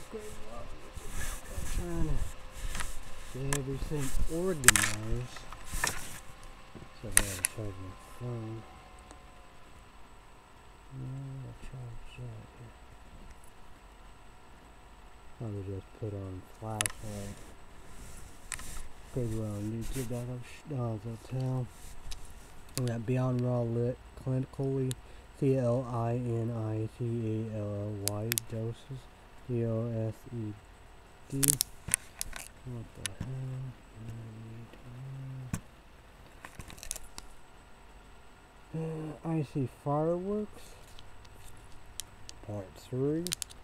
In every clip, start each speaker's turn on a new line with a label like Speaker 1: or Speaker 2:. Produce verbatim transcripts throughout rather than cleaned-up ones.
Speaker 1: trying to get everything organized. So I gotta charge my phone. No, charge that here. I would just put on flashlight. Because we're on YouTube, that'll tell. We got Beyond Raw Lit clinically. C L I N I C A L L Y doses. D O S E D. What the hell? Uh, I see fireworks. Part three.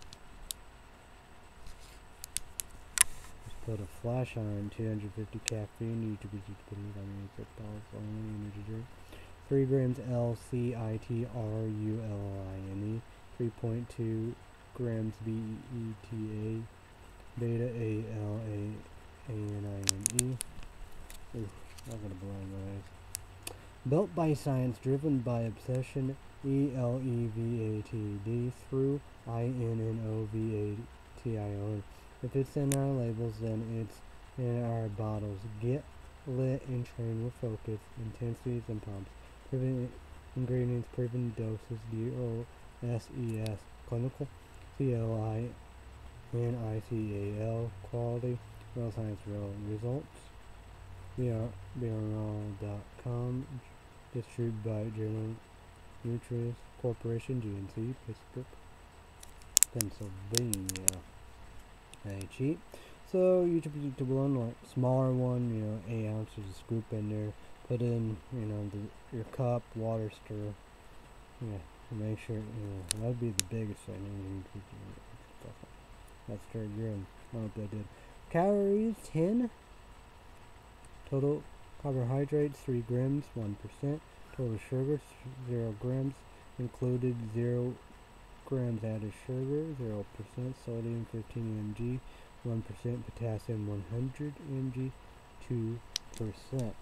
Speaker 1: Let's put a flash on two hundred fifty caffeine. YouTube is just putting it on six dollars only energy drink. three grams L C I T R U L I N E. three point two grams B E T A. Beta A L A A N I N E. Ooh, I'm gonna blow my eyes. Built by science, driven by obsession, E L E V A T D through I N N O V A T I O N. If it's in our labels, then it's in our bottles. Get lit and train with focus, intensities, and pumps. Proven ingredients, proven doses, D O S E S, clinical, C L I N I C A L, quality, real science, real results. We are Beyond Raw dot com, distributed by General Nutrients Corporation, G N C, Pittsburgh, Pennsylvania. Very cheap. So you should to one like smaller one, you know, eight ounces of scoop in there. Put in, you know, the, your cup, water stir. Yeah, make sure, you know, that'd be the biggest thing. That's stirred good. I hope that did. Calories ten. Total carbohydrates three grams, one percent. Total sugar zero grams. Included zero grams added sugar, zero percent. Sodium fifteen milligrams, one percent. Potassium one hundred milligrams, two percent.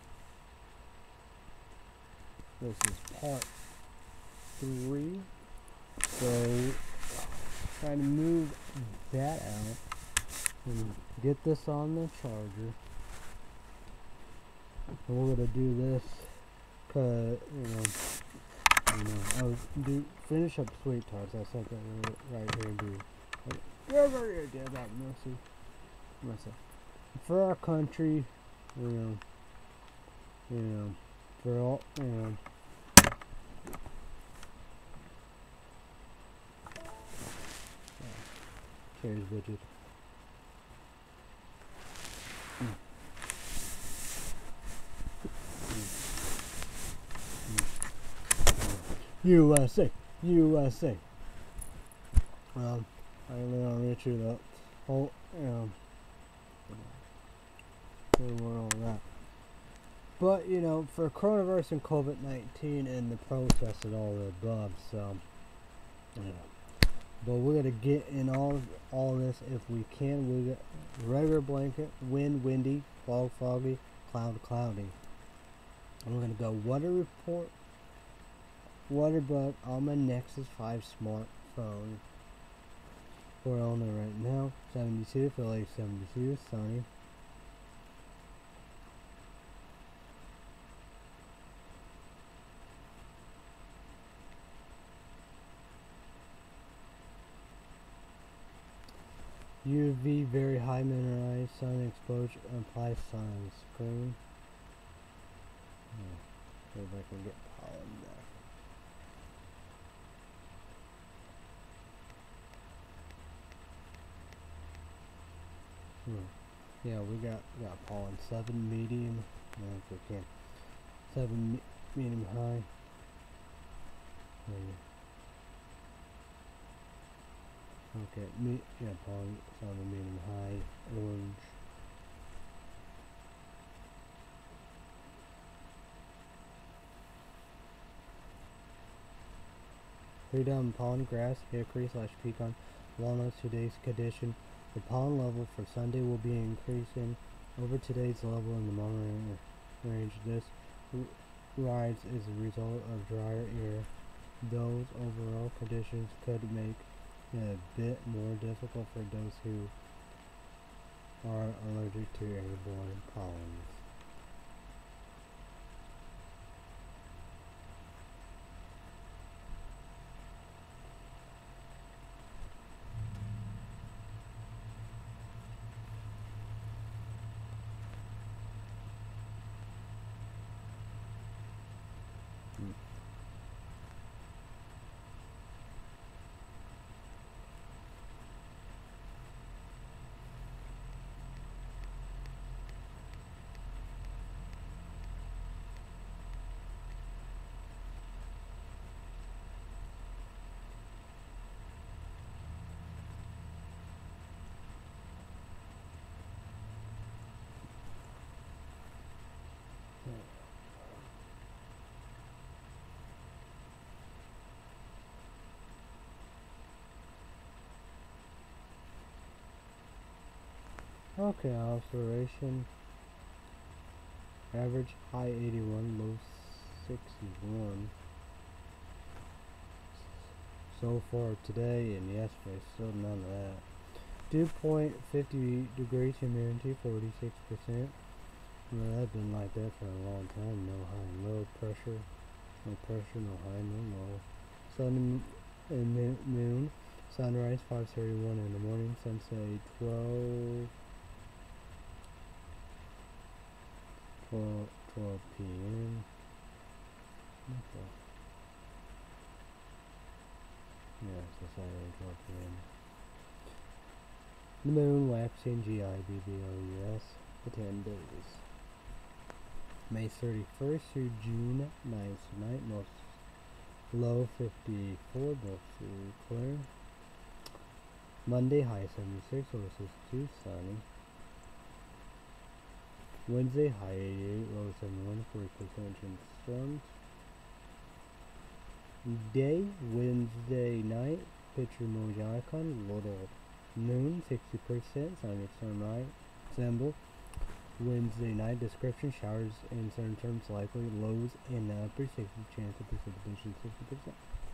Speaker 1: This is part three. So try to move that out and get this on the charger. And we're gonna do this cause you know you know I was do finish up sweet tarts. That's something right here and do. Yeah, very good. Yeah, that mercy, mercy. For our country, you know, you know, for all, you know. Cheers, bitches. Mm. U S A, U S A. Um, I really want to reach you the whole, you know, the world of that. But, you know, for coronavirus and COVID nineteen and the protests and all the above, so, you know. But we're going to get in all all this if we can. We get regular blanket, wind, windy, fog, foggy, cloud, cloudy. And we're going to go weather report. Water bug on my Nexus five smartphone. We're on it right now. seventy-two, feel like seventy-two, sunny. U V very high mineralized sun exposure applies sunscreen. Hmm. See if I can get pollen there. Hmm. Yeah, we got got pollen seven medium. I don't think we can. Seven me medium high. Hmm. Okay, me yeah, pollen seven medium high, orange. Freedom pollen grass, hickory slash pecan, walnuts. Today's condition. The pollen level for Sunday will be increasing over today's level in the mountain range. This rise is a result of drier air. Those overall conditions could make a bit more difficult for those who are allergic to airborne pollens. Hmm. Okay, observation. Average high eighty-one, low sixty-one. So far today and yesterday, still none of that. Dew point fifty degrees, humidity forty-six percent. Well, that's been like that for a long time. No high and low pressure. No pressure, no high, no low. Sun and moon. Sunrise five thirty-one in the morning. Sunset twelve. twelve, twelve p m Okay. Yeah, it's the Saturday twelve p m The moon waxing G I B B O U S for ten days. May thirty-first through June ninth tonight, most low fifty-four, mostly clear. Monday high seventy-six, low sixty-two, sunny. Wednesday high eighty-eight, low seventy-one, forty percent chance of storms. Day, Wednesday night, picture emoji icon, little moon, sixty percent, sign of sunlight, symbol. Wednesday night, description, showers and thunderstorms likely, lows in the upper, sixty chance of precipitation, sixty percent.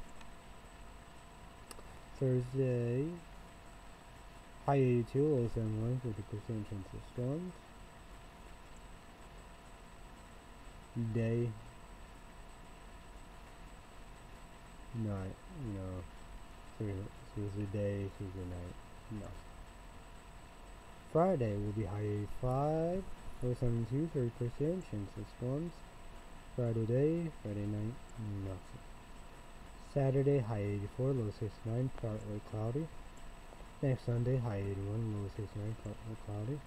Speaker 1: Thursday, high eighty-two, low seventy-one, fifty percent chance of storms. Day, night, no, Tuesday day, Tuesday night, no. Friday will be high eighty-five, low seventy-two, thirty percent chance of storms. Friday day, Friday night, nothing. Saturday high eighty-four, low sixty-nine, partly cloudy. Next Sunday high eighty-one, low sixty-nine, partly cloudy.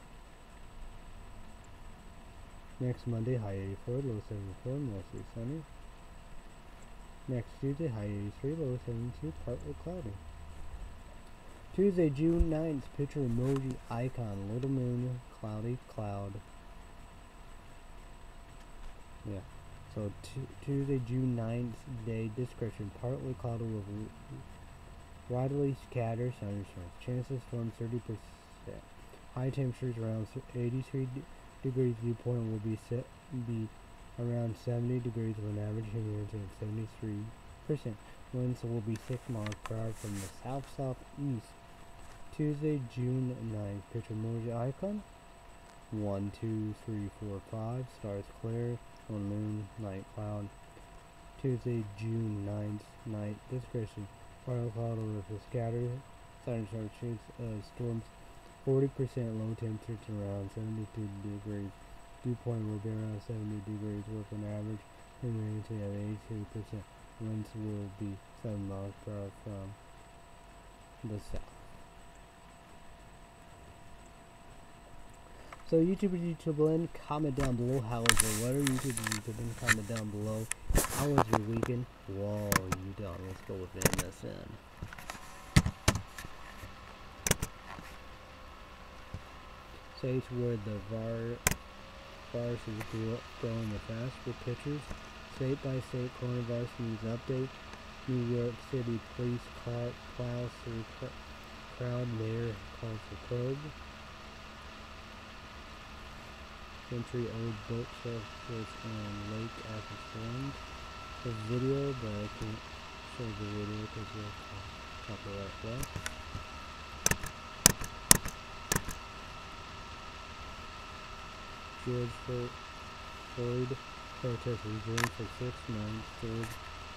Speaker 1: Next Monday high eighty-four, low seventy-four, mostly sunny. Next Tuesday high eighty-three, low seventy-two, partly cloudy. Tuesday, June ninth, picture emoji icon, little moon, cloudy, cloud. Yeah. So Tuesday, June ninth, day description, partly cloudy with widely scattered thunderstorms. Chance of storms thirty percent. High temperatures around eighty-three degrees. Dew point will be set be around seventy degrees with an average humidity of seventy-three percent. Winds will be six miles per hour from the south southeast. Tuesday, June ninth, picture emoji icon. one, two, three, four, five. Stars clear. On moon, night cloud. Tuesday, June ninth, night description. Partly cloud with a scattered thunderstorm chance of storms. forty percent low temperature around seventy-two degrees. Dew point will be around seventy degrees with an average humidity of eighty-two percent. Winds will be seven miles per hour from the south. So YouTube and YouTube land, comment down below how was your weather. YouTube and YouTube land, comment down below how was your weekend. Whoa, you done. Let's go with M S N. States where the vir virus is growing the fast with pictures. State by state coronavirus news update. New York City police car plows through crowd. Mayor calls for probe. Century-old boat shelters on lake after storm. The video, but I can't show the video because we're upper right left. George Floyd protest resumed for six months. George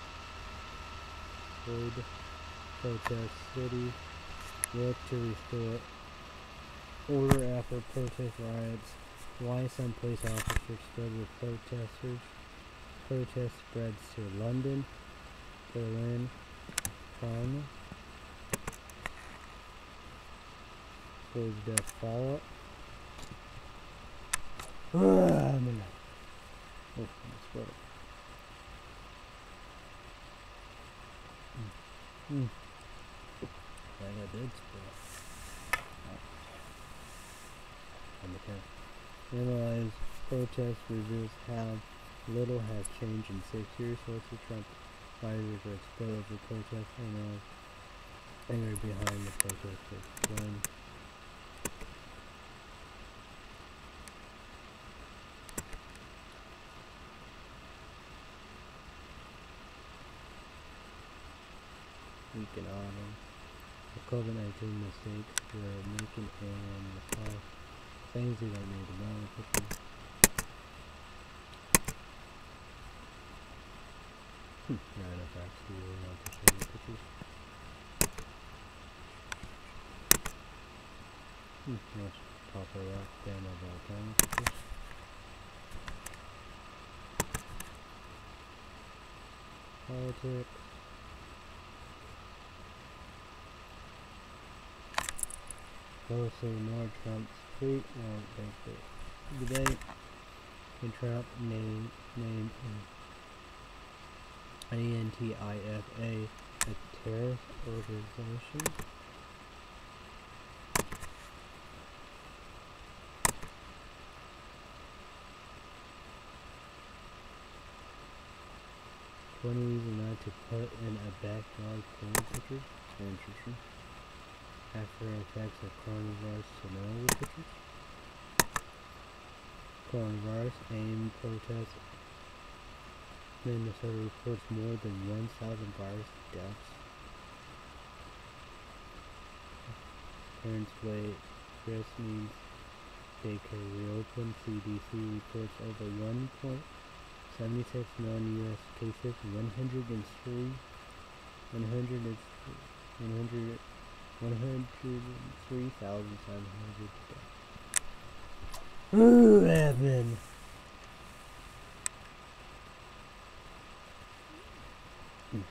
Speaker 1: Floyd protest city work to restore order after protest riots. Why some police officers stood with protesters. Protest spreads to London, Berlin, Prague. Floyd's death follow-up. Ah, I'm gonna. Oh, that's what. Mm. Mm. Like I did spill. Oh. Analyze protest reveals how little has changed in six years. Social Trump rioters are exposed for protest and anger behind the protesters. One. Week in autumn. The COVID nineteen mistake we're making and the past things we don't need to know. Hmm. Right up actually really want to show you pictures. Hmm. Let's pop her up down of our camera pictures. Politics. Also, more Trump's tweet won't take the debate. And Trump name name Antifa a terrorist organization. One reason not to put in a backyard porn pictures. Interesting. After effects of coronavirus scenario pictures. Coronavirus aim protest. Minnesota reports more than one thousand virus deaths. Parents wait. Chris needs daycare reopen. C D C reports over one point seven six million U S cases. one hundred three. one hundred. one hundred. one hundred three thousand seven hundred deaths. Ooh, Evan. Hmm.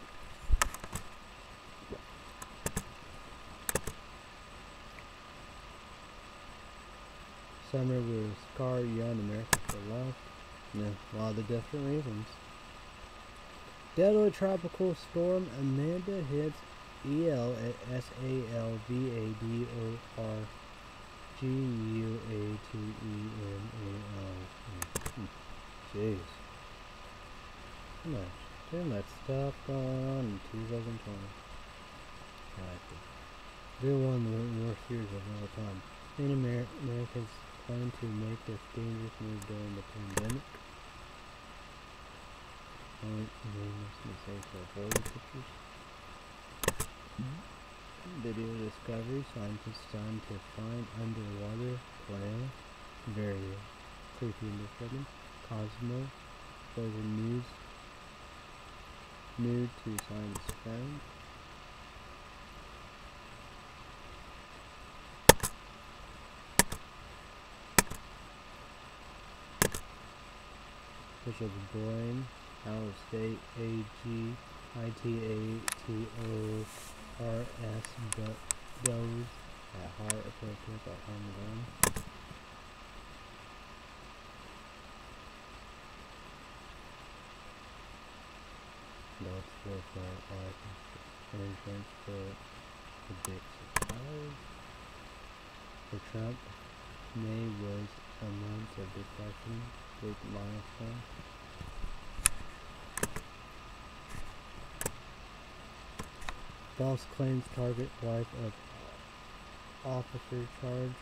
Speaker 1: Summer will scar young America for life. Yeah, a lot of different reasons. Deadly tropical storm Amanda hits E L at S A L V A D O R G U A T E N A L. Jeez. Too much. Too much stuff going on in two thousand twenty. I like it. They're one of the worst years of all time. Many Amer Americans plan to make this dangerous move during the pandemic. Point nameless mistakes or avoided pictures. Video discovery, scientists trying to find underwater whale. Very creepy and disturbing. Cosmo, frozen news. New to science found. Bishop Boyne, out of state, A G I T A T O R S goes at heart appropriate at home alone. That's for life insurance for the big suppliers. For Trump, May was a month of depression, big milestone. False claims target wife of officer charged.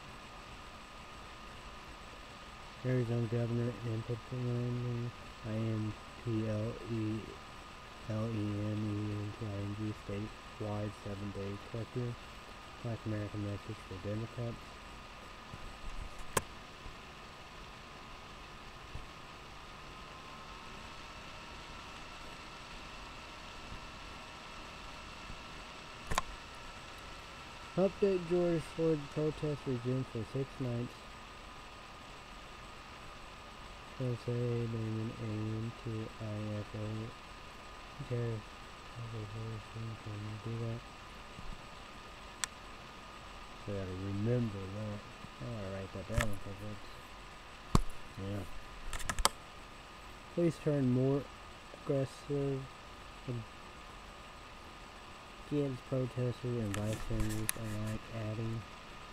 Speaker 1: Arizona governor implementing I M P L E L E N E N T I N G state wide seven-day curfew. Black American message for Democrats. Update: George Floyd protest resumed for six nights. Jose Damon aim to I F O terrorist. Can you do that? So I gotta remember that. I gotta write that down because that's, yeah. Please turn more aggressive against protesters and bystanders alike, adding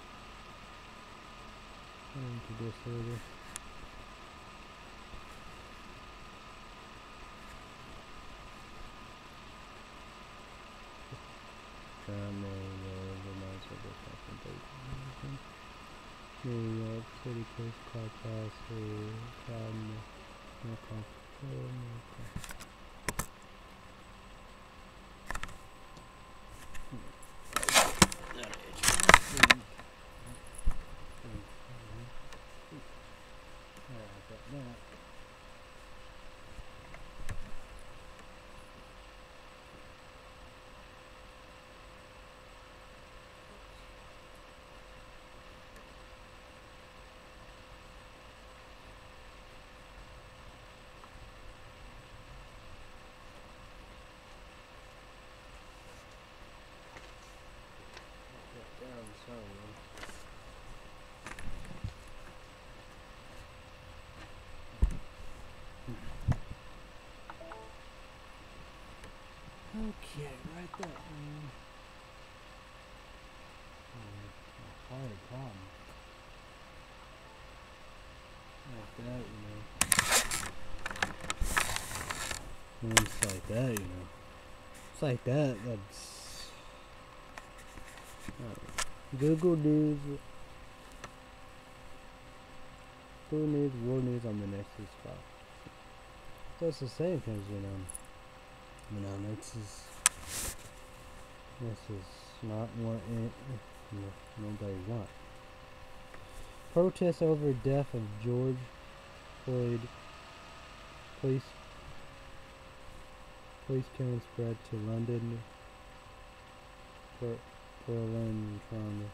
Speaker 1: to disorder. New York City Police Car Pass through crowd. Okay, right there. Um, uh, hard problem. Like that, you know. And it's like that, you know. It's like that. That's uh, Google News. Google News, World News on the next spot. That's the same thing, you know. You know, this is this is not what it, no, nobody wants. Protests over death of George Floyd. Police police killing spread to London, Ber Berlin, and Toronto.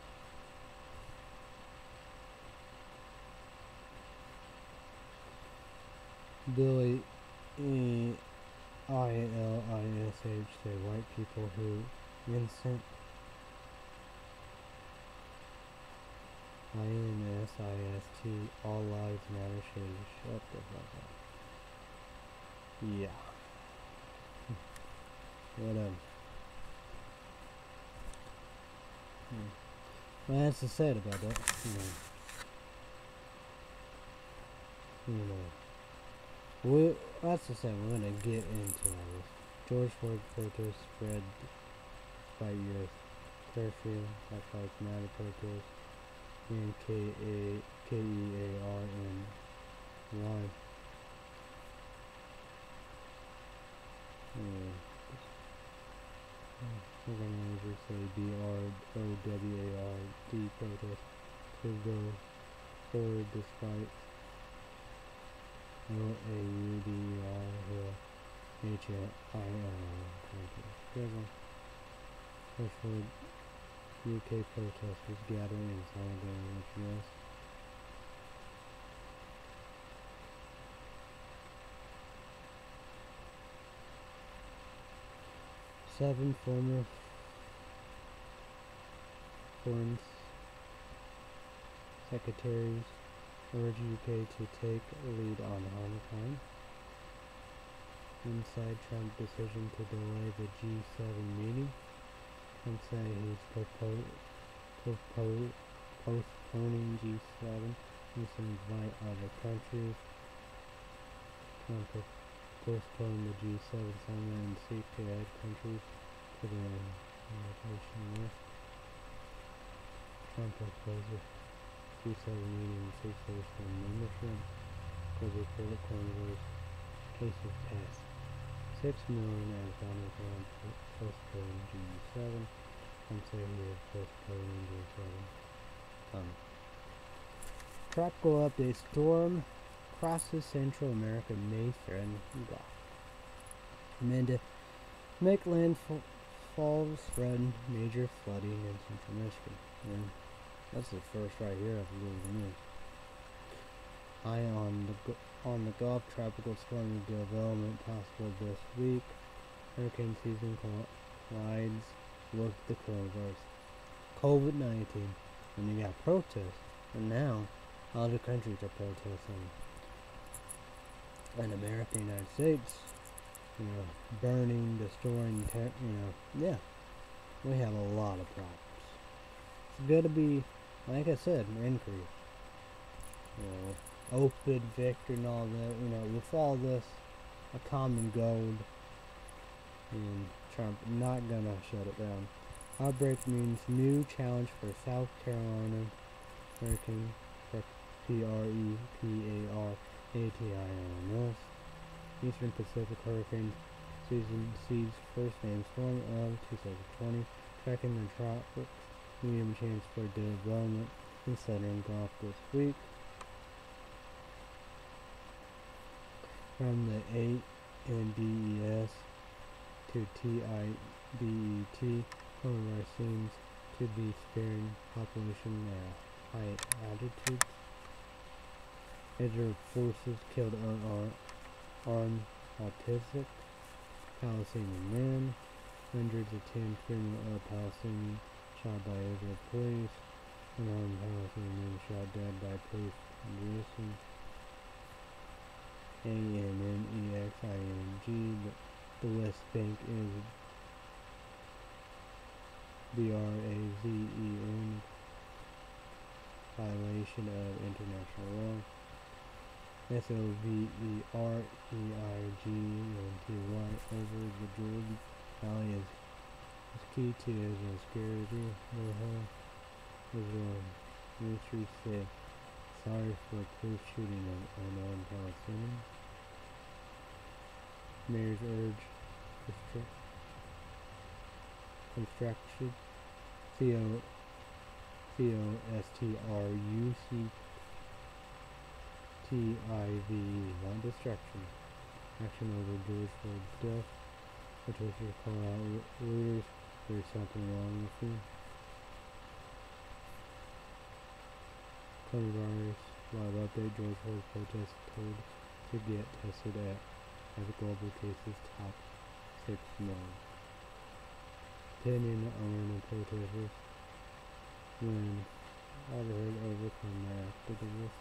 Speaker 1: Billy E. I L I S H say white people who innocent. I N S I S T all lives matter. Should shut the fuck up. Yeah. Whatever. Hmm. Well, that's to say about that. You know. You know. We, that's the same. We're gonna get into all this. George Floyd protests spread by U S curfew. Black Lives Matter protest. And K A K E A R N Y. Organizers say B R O W A R D protest to go forward despite O A U D R H I L. First U K protesters gathering in solidarity with U S Seven former foreign secretaries urge U K to take lead on Omicron. Inside Trump decision to delay the G seven meeting. Trump say he's propo propo postponing G seven. He's to invite other countries. Trump postpone the G seven summit and seek to add countries to the invitation list. Trump proposes G seven meeting and seeks to restore membership because of coronavirus cases passed. six million as Donald Trump postponed G seven. I'm saying here postponed G seven. Um, tropical update: storm crosses Central America, may threaten Guam. Amanda make landfall, falls threaten major flooding in Central Michigan. Yeah, that's the first right here of the news. High on the on the Gulf, tropical storm development possible this week. Hurricane season collides with the coronavirus, COVID nineteen, and you got protests, and now other countries are protesting. In America, United States, you know, burning, destroying, ter you know, yeah, we have a lot of problems. It's gonna be, like I said, increase. You know, Open Victor and all that, you know, with all this, a common gold, and Trump not gonna shut it down. Outbreak means new challenge for South Carolina Hurricane, P R E P A R A T I O N S. Eastern Pacific Hurricane Season sees first name storm of two thousand twenty, tracking the tropics, medium chance for development in southern Gulf this week. From the A N D E S to T I B E T, coronavirus seems to be sparing population at high altitudes. Israel forces killed unarmed autistic Palestinian man. Hundreds of ten criminal uh, Palestinians shot by Israel police. Unarmed Palestinian man shot dead by police in Jerusalem. A N N E X I N G, the West Bank is B R A Z E N, violation of international law. S O V E R E I G N T Y, over the Jordan Valley is, is key to Israel's security. Israel ministry said sorry for police shooting of unarmed Palestinians. Mayors urge construction C O C O S T R U C T I V E, not destruction. Action over George Floyd's death. Protesters call out leaders, there's something wrong with you. Coronavirus live update: George Floyd protests told to get tested at as global cases top six million. Opinion on the protesters when overheard overcome their activists.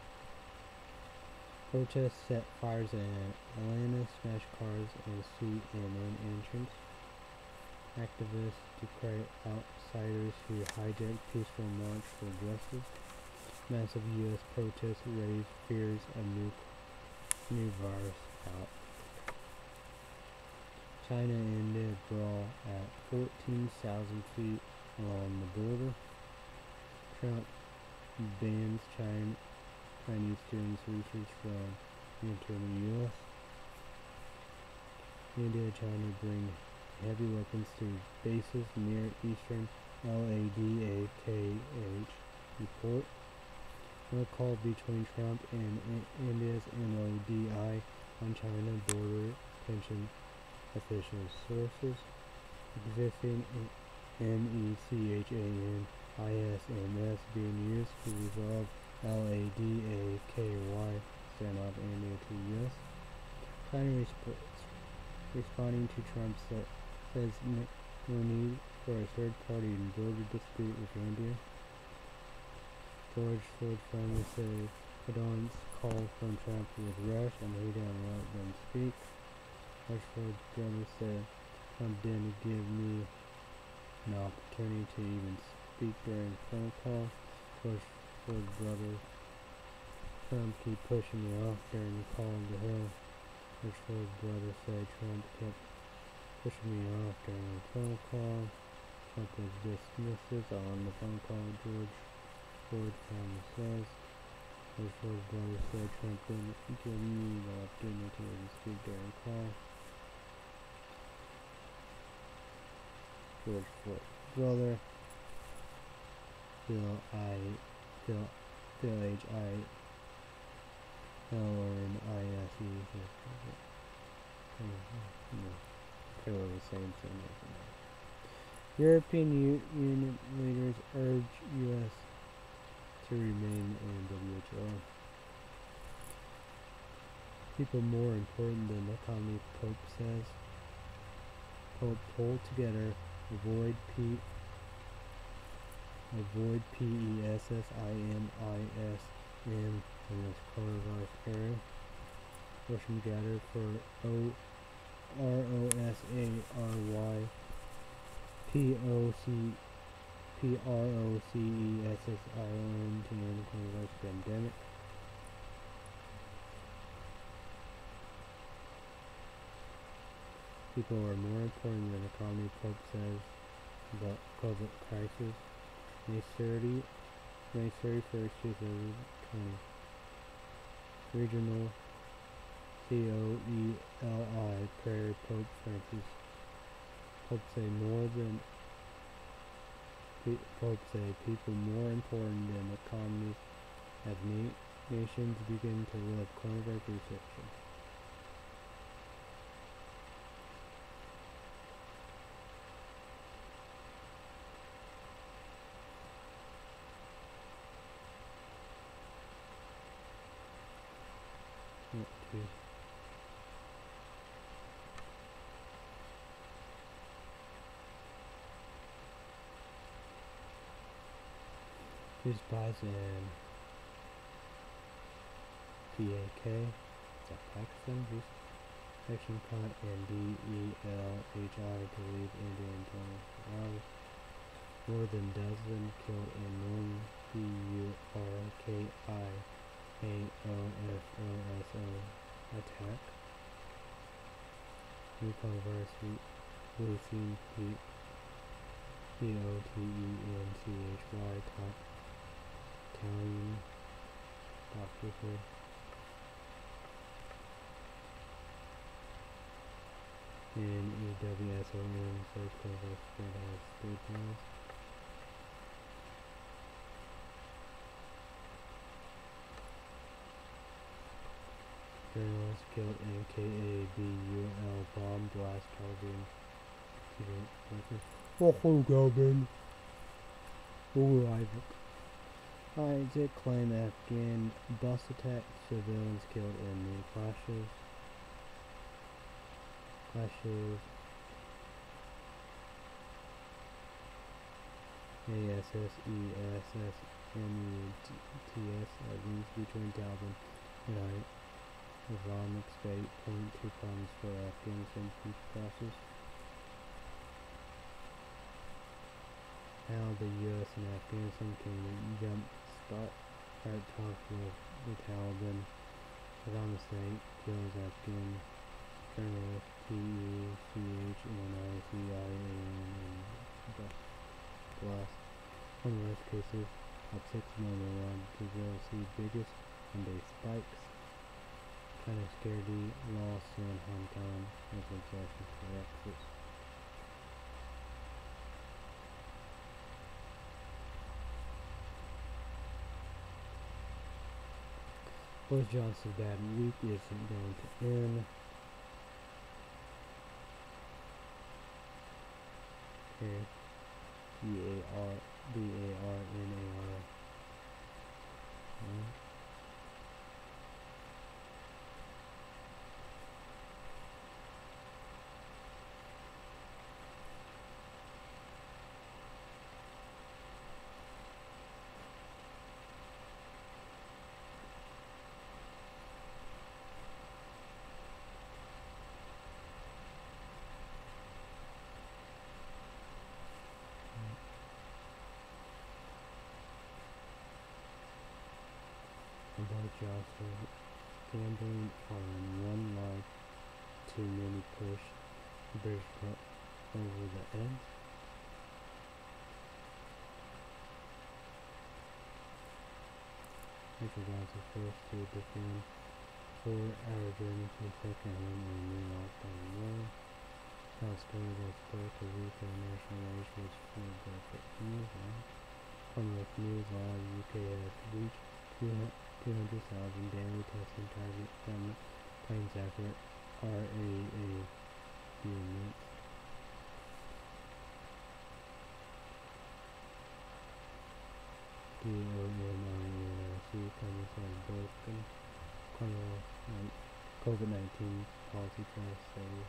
Speaker 1: Protests set fires at Atlanta, smash cars and C N N entrance. Activists decry outsiders who hijack peaceful march for justice. Massive U S protests raise fears of new, new virus out. China ended brawl at fourteen thousand feet along the border. Trump bans China, Chinese students research from entering the U S. India and China bring heavy weapons to bases near eastern L A D A K H report. No call between Trump and India's N O D I on China border tension. Official sources. Existing M E C H A N I S M S being used to resolve L A D A K Y standoff India to U S. China resp responding to Trump sa says no need for a third party in border dispute with India. George Floyd family said Adon's call from Trump was rushed and he didn't let them speak. George Floyd's brother said Trump didn't give me an opportunity to even speak during the phone call. George Floyd's brother, Trump keep pushing me off during the call to hell. George Floyd's brother said Trump kept pushing me off during the phone call. Trump was dismissive on the phone call. George Floyd family says. George Floyd's brother said Trump didn't give me the opportunity to even speak during the call. George Floyd's brother. Phil I. Phil. Phil H I. L N I S E. Kind of the same thing. European Union leaders urge U S to remain in W H O. People more important than the economy, Pope says. Pope pull together, avoid P avoid P E S S I N I S M in this coronavirus era. Russian gather for O R O S A R Y P O C P R O C E S S I O N to end the coronavirus pandemic. People are more important than the economy, Pope says about COVID crisis. May thirtieth, May thirty-first, two thousand twenty. Regional C O E L I prayer, Pope Francis. Pope say more than Pope say people more important than economies as na nations begin to live coronavirus reception. This buys in P A K, is that Pakistan? This action cut and D E L H I to leave Indian tunnel. More than dozen killed in one B U R K I A O F O S O attack. New coronavirus releasing P O T E N C H Y top Italian doctor here. And E W S O N first coronavirus spread has stabilized. Journalist killed aka B U L bomb blast targeting student workers. Oh, hello, Galvin. Oh, Isaac. Isaac claimed Afghan bus attack, civilians killed in the clashes. Clashes. A S S E S S M U T S agrees between Taliban and Islamic State point to problems for Afghanistan peace process. How the U S and Afghanistan can jump start start talks with the Taliban. Islamic State kills Afghan journalist P E C H N I C I A N and blast. One of those cases of six million around Brazil see biggest Monday spikes. China security loss in Hong Kong as exhaustion for exit. Boris Johnson's bad week isn't going to end. Okay. B A R B A R N A R. Okay. About Johnson gambling on one life, too many push British over the edge. Richard Johnson forced to defend four hour journey to the second home in New York by the road. South Korea Puerto Rico national race was for Breakfast News. Commonwealth News Live U K has reached two hundred thousand daily testing target from claims after R A A units. D O M I N R C comments on broken COVID nineteen policy class study.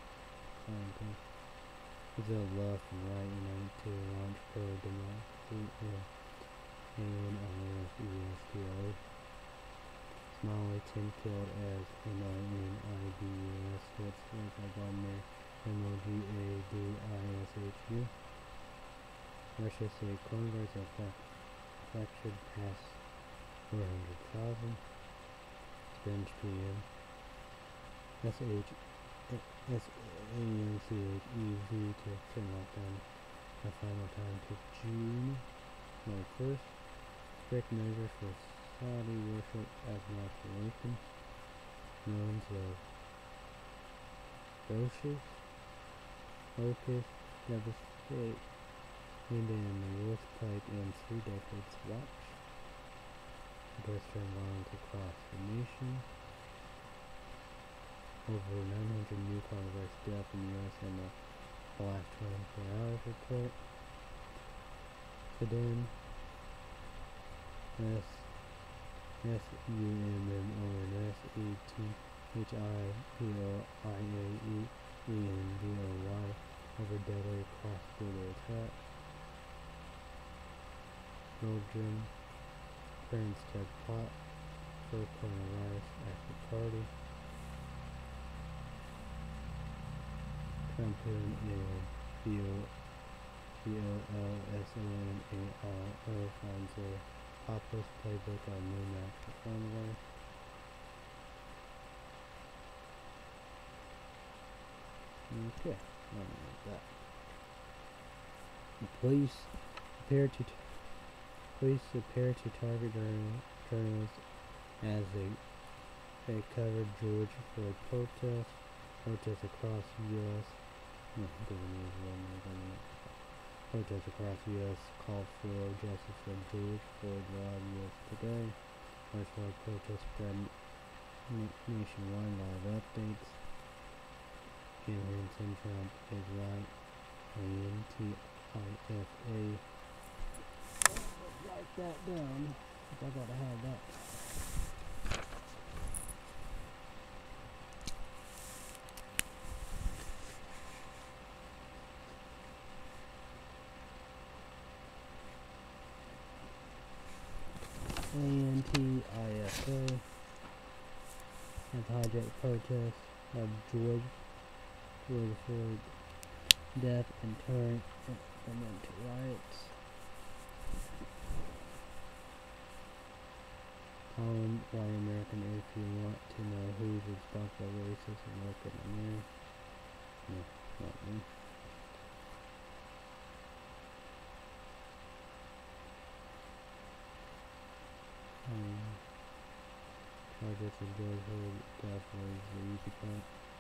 Speaker 1: Brazil left and right united to launch pro-democracy and N I S E S T O. Somali ten killed as N I N I B U S hits with a bomb near M O G A D I S H U. Russia say coronavirus infection past four hundred thousand. Spanish P M. S H S A N C H E Z to extend lockdown a final time to June twenty-first. Strict measures for Saudi worship as Marshal Lincoln. Ruins of Roches, Locust, devastate India and the worst plague in three decades. Watch. Western violence across the nation. Over nine hundred new coronavirus deaths in the U S in the last twenty-four hours report. Sudan. S. S. U. M. M. O. N. S. E. T. H. I. P. O. I. A. E. E. N. D. O. Y. Over deadly cross-border attack. Belgium. France Ted Pot. For coronavirus after party. Trump and B O L S O N A R O finds a populist playbook on new national coronavirus. Okay, like that. The police appear to t police appear to target journalists as they they covered George Floyd protests protests across U S No, protests across U S call for justice for George Floyd live U S today. George Floyd protests spread nationwide. Live updates. Henson Trump is right. N T I F A. Write that down. I gotta have that. A N T I F A has hijacked protests of George George Floyd death and turned them into riots. Colin, white American, if you want to know who's responsible for racism, look at the mirror. No, not me. Um, projects of George Floyd death was the easy part.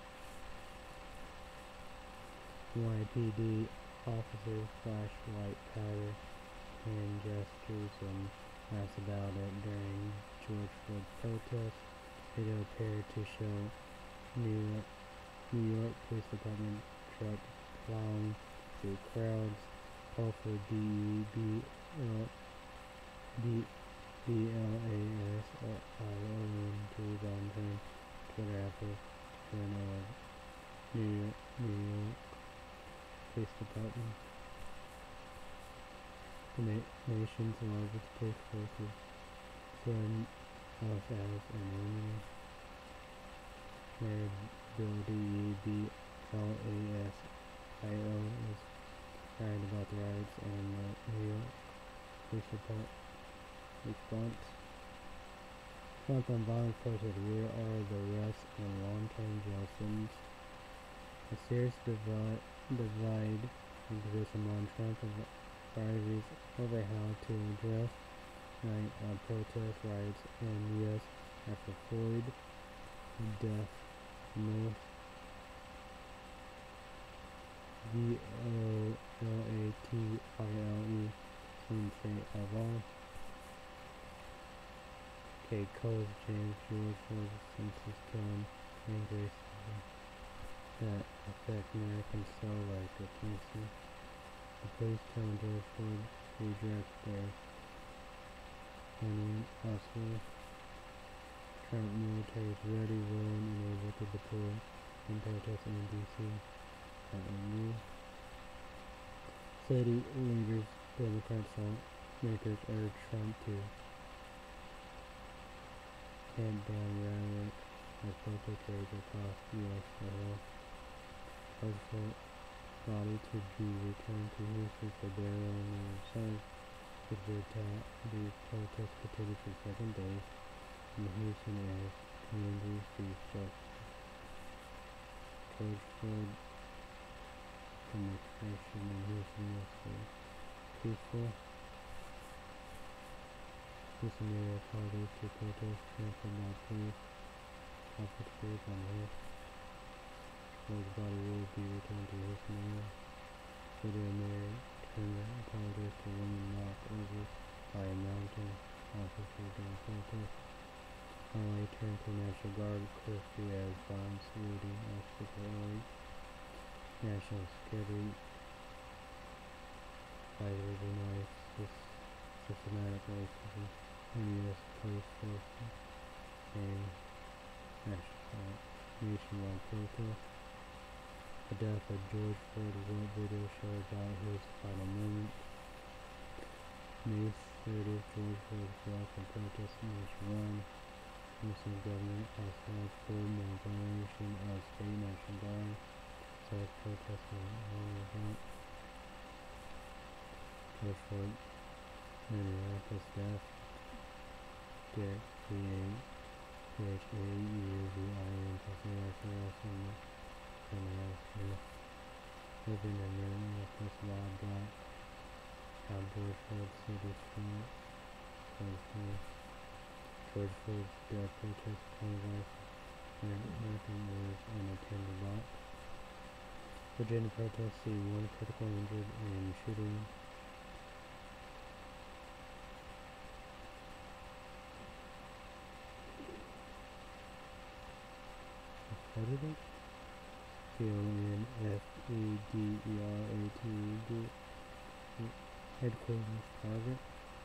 Speaker 1: Y P D officers flash white powder and gestures and laugh about it during George Floyd protests. Video appeared to show New York, New York Police Department truck plowing through crowds. Call for D E B L D B L A S I O N to rebound turn Twitter after turn of New York, New York Police Department. The na nation's largest police forces join us as an enemy. Where Bill D E B L A S I O is worried about the riots and the New York Police Department response. Trump on violent protests. Where are the arrests and long-term jail sentences? A serious divide, divide exists among Trump authorities over how to address night uh, protest riots in the U S after Floyd death. North V O L A T I L E, Clean State of All. Okay, Coles, James, George, was a census killing and racism that affect Americans so like a cancer. The police telling George Floyd to reject their money hospital. Trump military is ready, willing, and able to deploy and protest in D C at M U. City leaders, Democrats, lawmakers urge Trump to tamp down rhetoric as protest rage across U S soil. President body to be returned to Houston for burial on the side. The the protest continued for the second day in Houston as community sees justice. George Floyd demonstration in Houston yesterday. Peaceful. Houston area colleagues to protest canceled by police officers on the hill. Floyd's body will be returned to Houston area. Video mayor Turner apologized to women knocked over by a mountain officer during protest. L A turned to National Guard curfew as violence looting obstacle early. National Security Advisor denies systematic racism in U S police forces and national nationwide protest. The death of George Floyd, what video show about his final moments. May thirtieth, George Floyd death and protest nationwide. Houston government has called for mobilization of state National Guard. Says protesting on the event. George Floyd, Minneapolis death. Derek C A P H A U V I N Testing S O S and Minneapolis. Living in Minneapolis, loud black. How George Floyd City Street. George Floyd's death protest coronavirus and nothing was unattended by. Virginia protests see one critical injured in shooting. President? C O N F E D E R A T E headquarters target.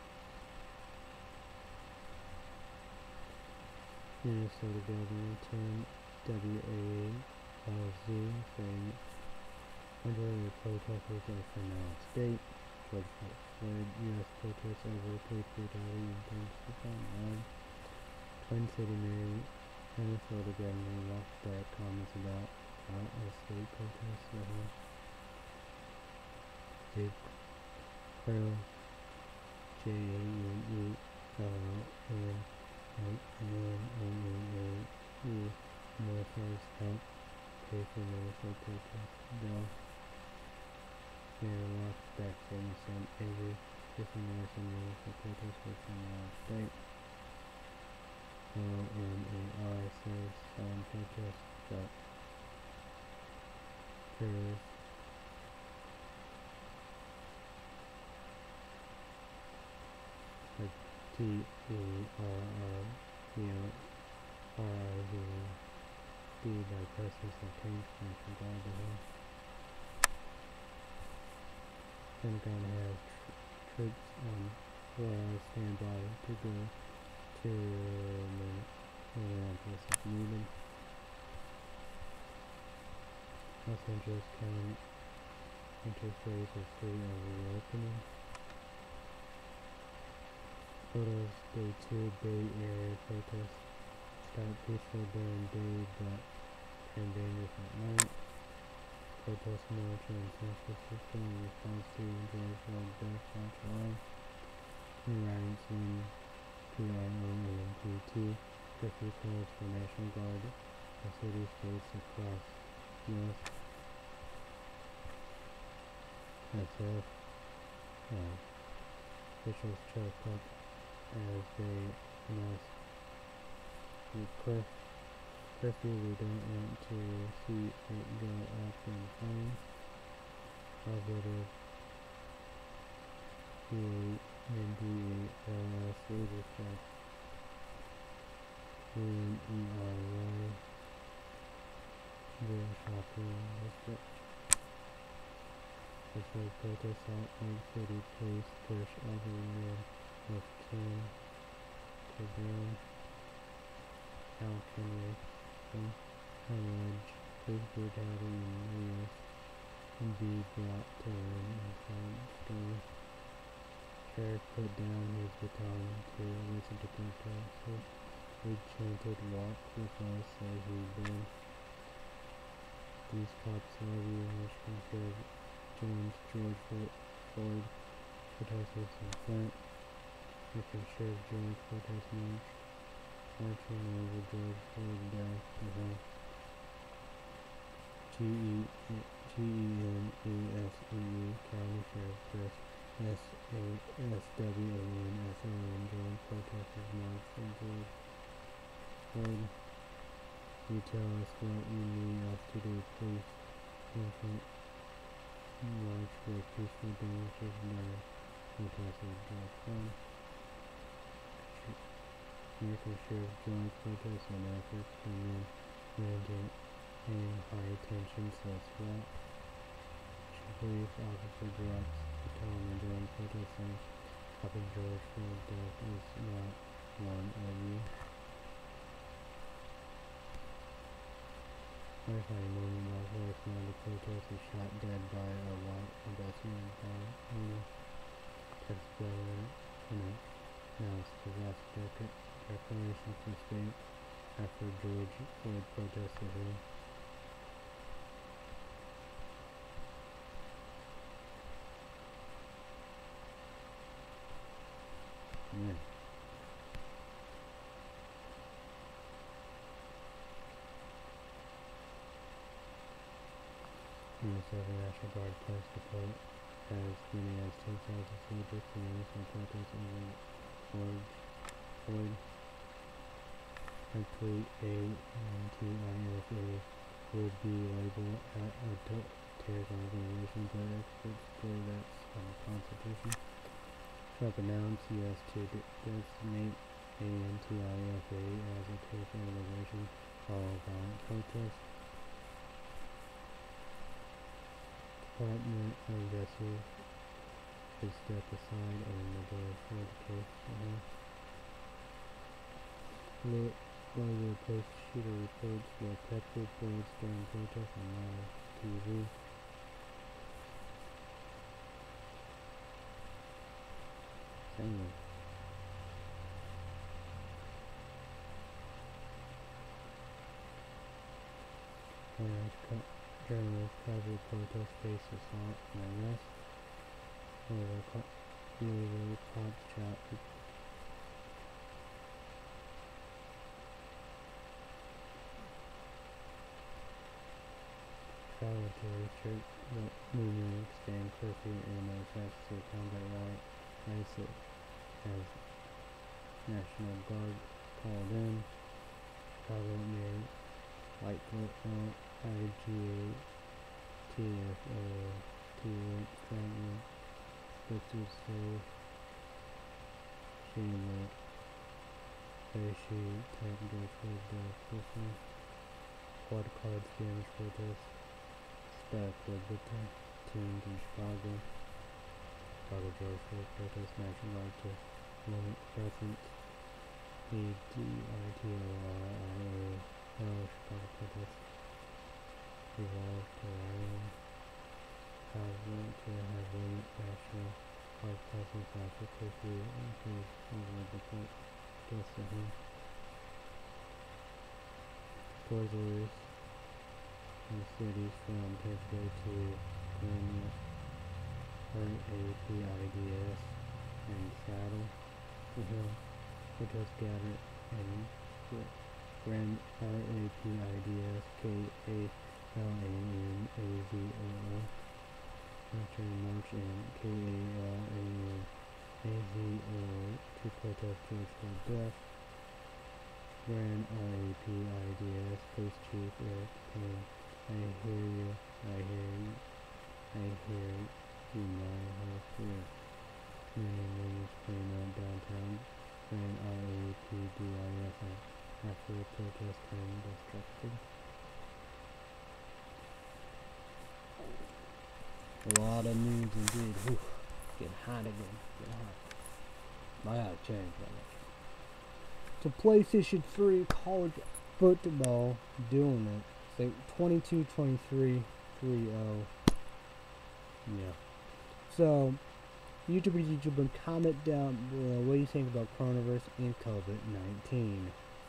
Speaker 1: Minnesota Governor Tim W A L Z saying majority of protesters are from out of state. George Floyd U S protests over paid brutality and things to find out. Twin City Mayor Minnesota Governor walked back comments about out of state protests at home. Dave Crow J A N E L N N N N N E Military's help pay for Minnesota protest bill. Mayor walks back saying some every fifty minutes in Minnesota protest was from out of state. O M A I says some protests but terrorists like T E R R E R I V D by presence of tanks and from God to him. Pentagon has tr troops on uh, standby to go to Minneapolis if needed. Los Angeles County interface with city of reopening. Photos day two Bay Area protest. Start peaceful during day but turn dangerous at night. Protest march in San Francisco in response to George Floyd death on July. New riots in P I O and P T. Curfew calls for National Guard in city states across U S S F uh, officials choke up as they announce the cliff curfew. We don't want to see it go up in flames. Positive P A N D A L S laser strike. N E R Y Real shopping district. This will protest out Old City Police push every man with Kim to down. How can we allege police brutality in the U S and be brought to an inside story? Sheriff put down his baton to listen to protesters. He chanted, "Walk with us," as he did. These cops love you, Michigan Sheriff James George Floyd protesters in front. Michigan Sheriff James protest march, marching over George Floyd death to him. G E N E S E E County Sheriff Chris S A S W A N S O N joined protesters march for George Floyd. You tell us what you need us to do, please. Infant march for peaceful demonstration by protesters George Floyd. American Sheriff joins protests and efforts to men managing a high tension cell SWAT. Police officer drops baton and during protest saying, "Stopping George Floyd's death is not one of you." Firefighting moment while horse mounted protester shot dead by a white pedestrian car owner. Texas governor announced the last declaration for state after George Floyd protested him. Yeah. U S National Guard placed the vote as many as ten thousand soldiers for municipal protests over George Floyd. Hopefully A N T I F A would be labeled a terrorist organization, but experts believe that's unconstitutional. Trump announced U S to designate A N T I F A as a terrorist organization following violent protests. Department of Justice should step aside and the George Floyd case. Uh, Local post shooter reports were pepper bullets during protests on live T V. Same. Journalist covered protest face assault and arrest. Louisville co- Louisville cops shot Solitary Church movement extend curfew and manifests to combat riot. ISIS has National Guard called in. Chicago near Lightfoot I G A T F O T fragment. Victor's safe. Shima Beshi Tech George Floyd death person. Quad cards damage protest. Staff for Victor teamed in Chicago. Chicago George Floyd protest National Guard to limit presence. E D I T O R I A L Chicago protest evolved to Ireland. However, to have limit national guard presence after curfew imposed over the protest at home. Spoilers in the cities from Pittsburgh to Glen R A P I D S and Saddle Hill. Protest gathered in Grand R A P I D S K A L A N A Z O O. Military March and K A L A N A Z O O to protest George Floyd's death. Grand R A P I D S Police Chief Eric Payne. I hear you, I hear you. I hear you my house here. Many ladies playing out downtown, playing R A P D I S after the protest turned destructive. A lot of news indeed. Whew. Getting hot again. Getting hot. I gotta change that. To PlayStation three college football, doing it. So twenty-two twenty-three three oh. Yeah. So, YouTubers, YouTubers, comment down below what do you think about coronavirus and COVID nineteen.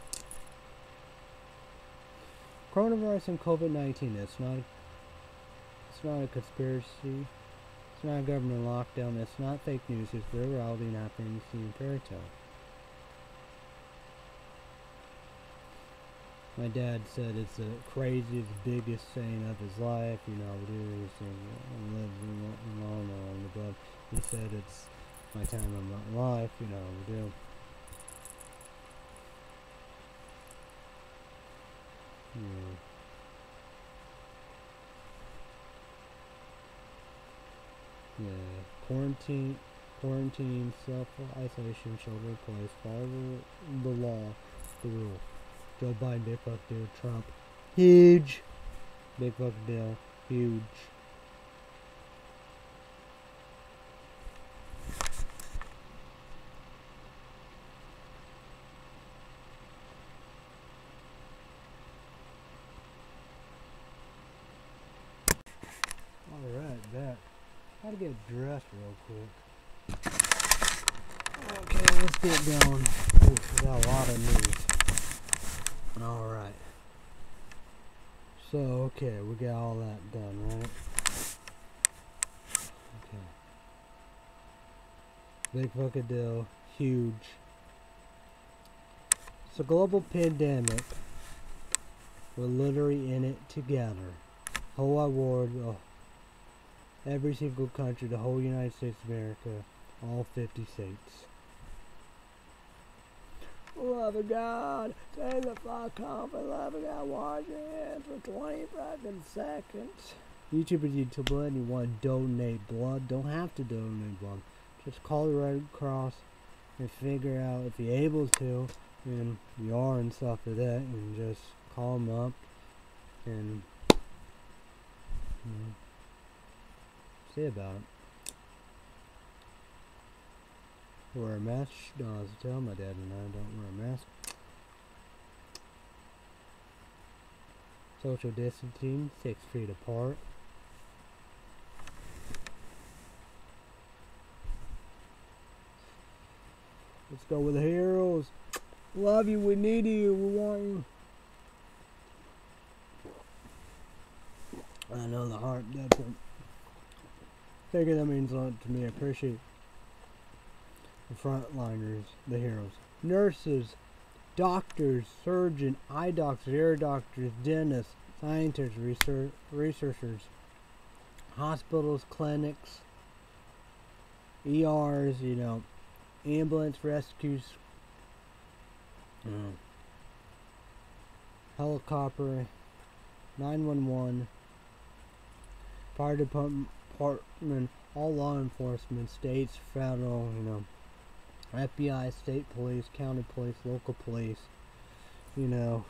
Speaker 1: Coronavirus and COVID nineteen. It's not. It's not a conspiracy. It's not a government lockdown. It's not fake news. It's real reality and happening in fairy tale. My dad said it's the craziest, biggest saying of his life. You know, we do everything and live long along the above. He said it's my time of my life. You know, we do. Yeah. Yeah. Quarantine, quarantine, self-isolation, shelter in place. Follow the, the law, the rule. Joe Biden, big fuck deal. Trump, huge. Big fuck deal, huge. Alright, back. Gotta get dressed real quick. Okay, let's get going. Ooh, we got a lot of news. Alright. So, okay, we got all that done, right? Okay. Big fucking deal. Huge. It's a global pandemic. We're literally in it together. Whole wide world, oh, every single country, the whole United States of America, all fifty states. Love of God, stay the fuck off and love of God, wash your hands for twenty fucking seconds. YouTubers, YouTube blood, you want to donate blood, don't have to donate blood. Just call the Red Cross and figure out if you're able to, and you are and stuff like that, and just call them up and you know, see about it. Wear a mask. No, I was telling my dad and I don't wear a mask. Social distancing, six feet apart. Let's go with the heroes. Love you, we need you, we want you. I know the heart, that's a figure that means a lot to me. I appreciate the frontliners, the heroes. Nurses, doctors, surgeons, eye doctors, ear doctors, dentists, scientists, research, researchers, hospitals, clinics, E Rs, you know, ambulance rescues, mm. helicopter, nine one one, fire department, department, all law enforcement, states, federal, you know, F B I, state police, county police, local police, you know,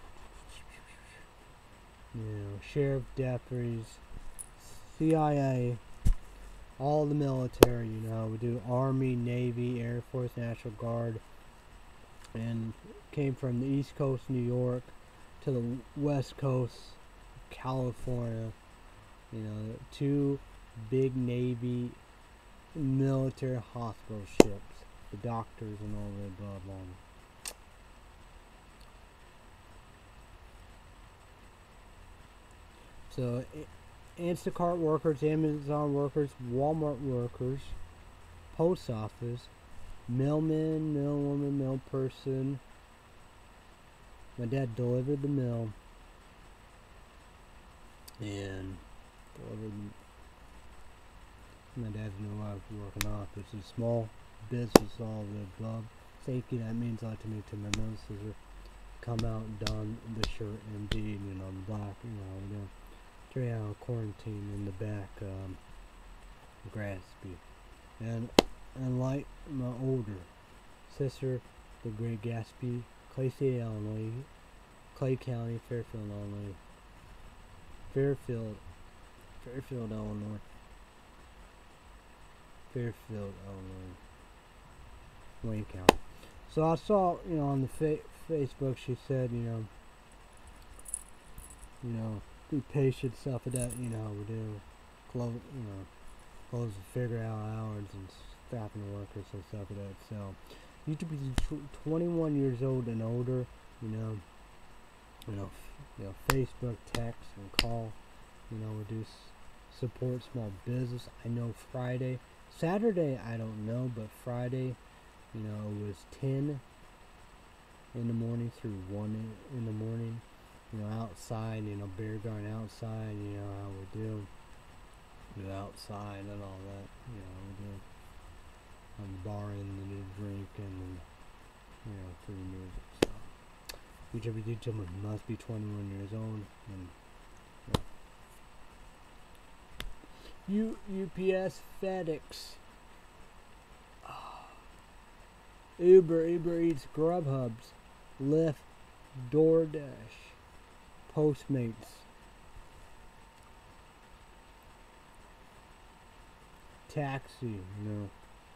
Speaker 1: you know, sheriff, deputies, C I A, all the military, you know, we do Army, Navy, Air Force, National Guard, and came from the East Coast, New York, to the West Coast, California, you know, two big Navy military hospital ships, the doctors and all the above on. So, Instacart workers, Amazon workers, Walmart workers, post office, mailman, mailwoman, mail person. My dad delivered the mail and delivered. My dad's new wife working off. It's a small business, all the above. Safety, that means a lot to me. To my notices are come out and done the shirt, indeed, you know, the black, you know, the three hour quarantine in the back, um, Gatsby. And, and like my older sister, the Great Gatsby, Clay City, Illinois, Clay County, Fairfield, Illinois, Fairfield, Fairfield, Illinois, Fairfield, Illinois, Wayne County. So I saw, you know, on the fa Facebook, she said, you know, you know, be patient, stuff like that, you know, we do, close, you know, close to figure out hours and staffing the workers and stuff like that. So you need to be twenty-one years old and older, you know, you know, you know, Facebook, text, and call, you know, we do s support small business. I know Friday, Saturday, I don't know, but Friday, you know, it was ten in the morning through one in, in the morning, you know, outside, you know, beer garden outside, you know, how we do, do outside and all that, you know, we do, um, bar and the drink and, you know, free music, so, whichever you do, must be twenty-one years old, and, yeah. U, UPS, FedEx, Uber, Uber Eats, Grubhubs, Lyft, DoorDash, Postmates, Taxi, you know.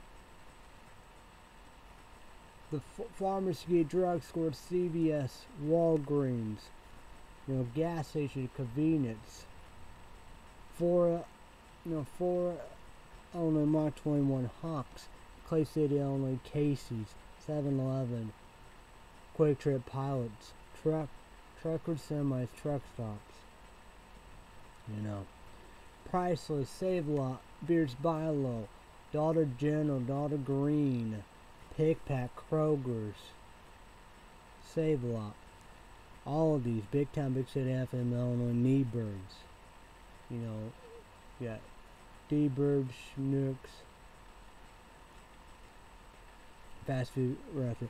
Speaker 1: The pharmacy, drugstore, C V S, Walgreens, you know, gas station, convenience, for, you know, for Illinois, Mark twenty-one, Hawks, Clay City, Illinois, Casey's, seven eleven, Quick Trip Pilots, truck, truckers, semis, truck stops, you know, Priceless, Save Lot, Beards Buy Low, Dollar General, Dollar Green, Pick Pack, Kroger's, Save Lot, all of these, Big Town, Big City, F M, Illinois, Kneebirds, you know, yeah, D-Bird, Schnucks, fast food restaurant.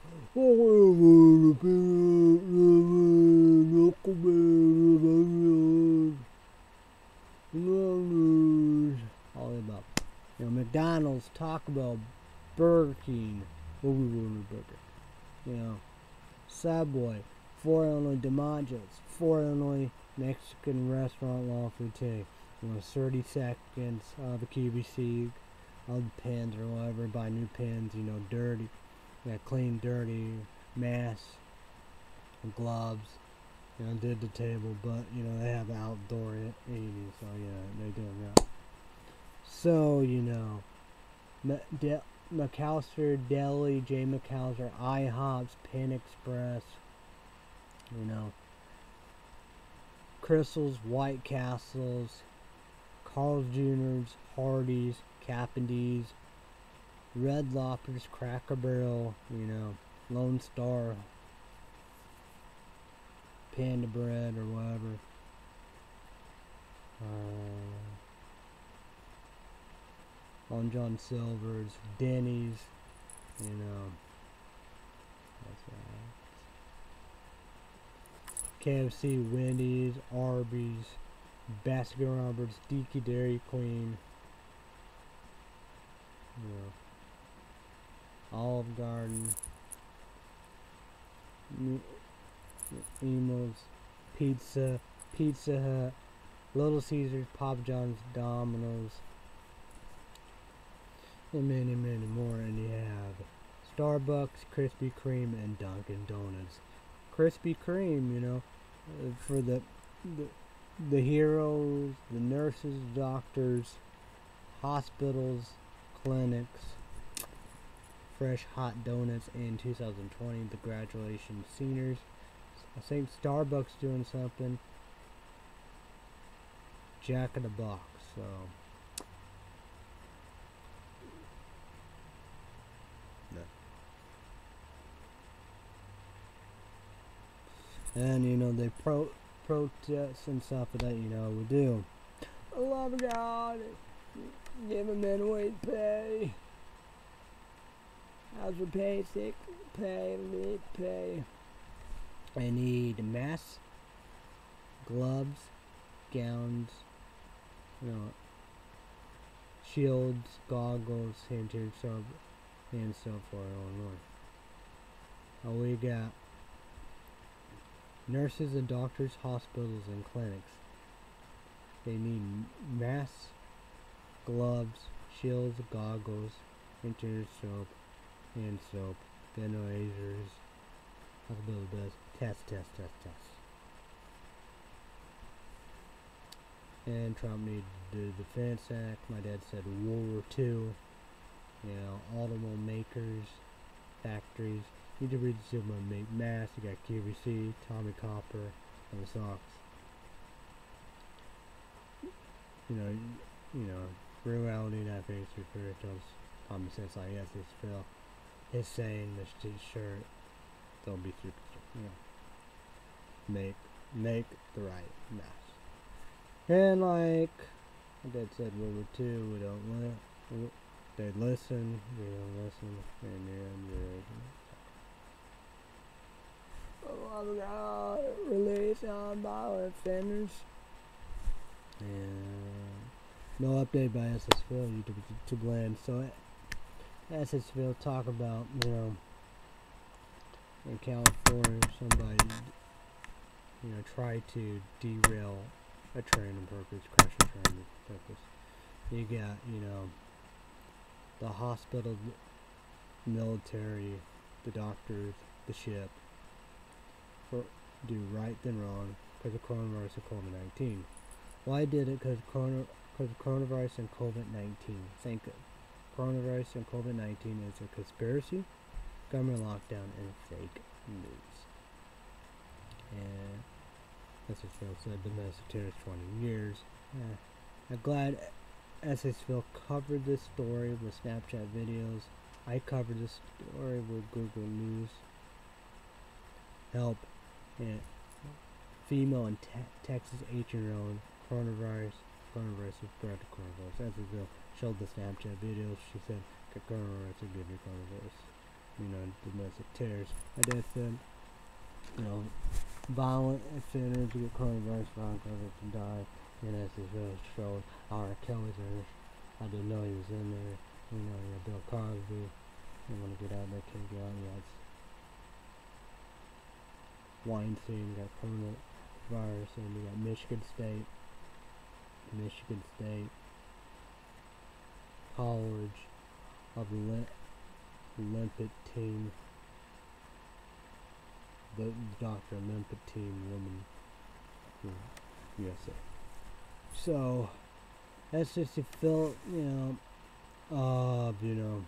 Speaker 1: All the above. You know, McDonald's, Taco Bell, Burger King, Burger, you know, Subway, Four Illinois DiMaggio's, Four Illinois Mexican Restaurant, Lawful Take. You know, thirty seconds of the Q B C, of the pens or whatever, buy new pens, you know, dirty, yeah, clean, dirty, masks, gloves, you know, did the table, but, you know, they have outdoor eating, so, yeah, they're doing that. So, you know, De McAllister Deli, J. McAllister, IHOPs, Pan Express, you know, Crystals, White Castles, Carl's Junior's, Hardee's, Cap'n Red Lobster's, Cracker Barrel, you know, Lone Star, Panda Bread or whatever. Uh, Long John Silver's, Denny's, you know. That's right. K F C, Wendy's, Arby's, Baskin Robbins, Dickey Dairy Queen, you know, Olive Garden, Emos, Pizza, Pizza Hut, Little Caesars, Papa John's, Domino's, and many, many more. And you have Starbucks, Krispy Kreme, and Dunkin' Donuts. Krispy Kreme, you know, uh, for the, the the heroes, the nurses, doctors, hospitals, clinics, fresh hot donuts in two thousand twenty, the graduation seniors. I think Starbucks doing something. Jack in the Box, so. And, you know, they pro protests and stuff that, you know, we do. I love God. Give them minimum wage pay. How's your pay? Sick pay, leave pay. I need masks, gloves, gowns, you know, shields, goggles, sanitary soap, and so forth, Illinois. Oh, we got nurses and doctors, hospitals, and clinics. They need masks, gloves, shields, goggles, sanitary soap, hand soap, ventilators, hospital beds, test, test, test, test. And Trump needed the Defense Act. My dad said World War Two. You know, automobile makers, factories. You need to read the Superman make masks. You got Q V C, Tommy Copper, and the socks. You know, you know, reality not very spirituals. Common sense, I guess, is Phil is saying this t-shirt. Don't be super, you know, make make the right mask. And like my dad said, World War Two, we don't li they listen, we don't listen, and then oh my God, release on violent offenders. And no update by S S Phil, you to blend. So S S Phil talk about, you know, in California, somebody, you know, tried to derail a train on purpose, crash a train on purpose. You got, you know, the hospital, military, the doctors, the ship, for do right than wrong because of coronavirus and COVID nineteen. Why did it? Because corona, because of coronavirus and COVID nineteen. Think coronavirus and COVID nineteen is a conspiracy, government lockdown, and fake news. And S S Phil said domestic terrorist twenty years. Eh, I'm glad S S Phil covered this story with Snapchat videos. I covered this story with Google News. Help. And female in te Texas eighteen-year-old coronavirus. Coronavirus is spread to coronavirus. S S Phil showed the Snapchat videos. She said, coronavirus will give you coronavirus. You know, domestic terrorists. My dad said, you know, violent offenders get coronavirus, violent offenders can die. And S S Phil showed R. Kelly's there. I didn't know he was in there. You know, you got Bill Cosby. You want to get out there, can't get out. You got Weinstein, you got coronavirus, and you got Michigan State. Michigan State College of the Olympic team. The Doctor Olympic team woman from U S A. So that's just to fill, you know, uh, you know,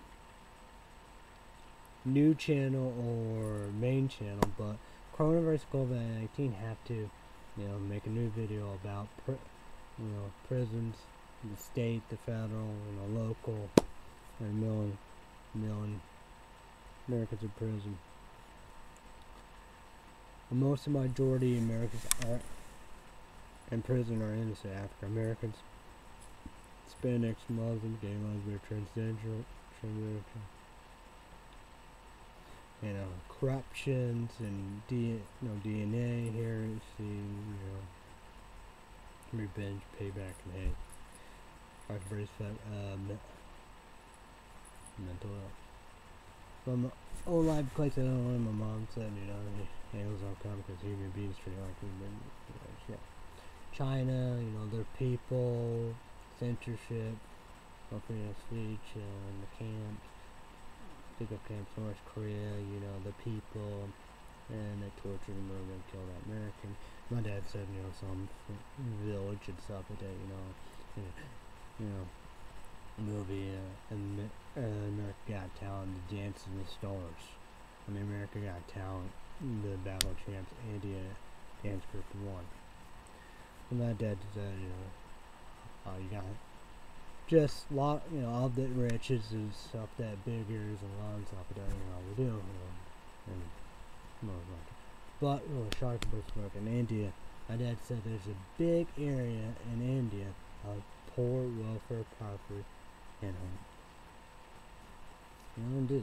Speaker 1: new channel or main channel, but coronavirus COVID nineteen have to, you know, make a new video about, pri you know, prisons, the state, the federal, you know, local, and a million, million Americans in prison. And most of the majority of Americans are in prison are innocent African Americans, Hispanics, Muslims, gay, lesbian, transgender, transgender, you know, corruptions and D, you know, D N A, heresy, you know, revenge, payback, and hate. Heartbreak, uh, mental health. From the old life place I don't know, my mom said, you know, animals don't come because human beings treat like human beings. Yeah. China, you know, their people, censorship, no freedom of speech, uh, in the camps, pick up camps, North Korea, you know, the people, and they tortured and murdered and killed American. My dad said, you know, some village and stuff like that, you know, you know, you know movie, uh, and uh, America Got Talent, The Dance in the Stars. I mean, America Got Talent, the Battle Champs, India Dance Group won. And my dad said, you know, uh, you got just lot, you know, all the riches and stuff that biggers and lot and stuff that, you know, we do, you know, and, you know, but, you know, shark birth in India, my dad said there's a big area in India of poor welfare poverty and home. You don't do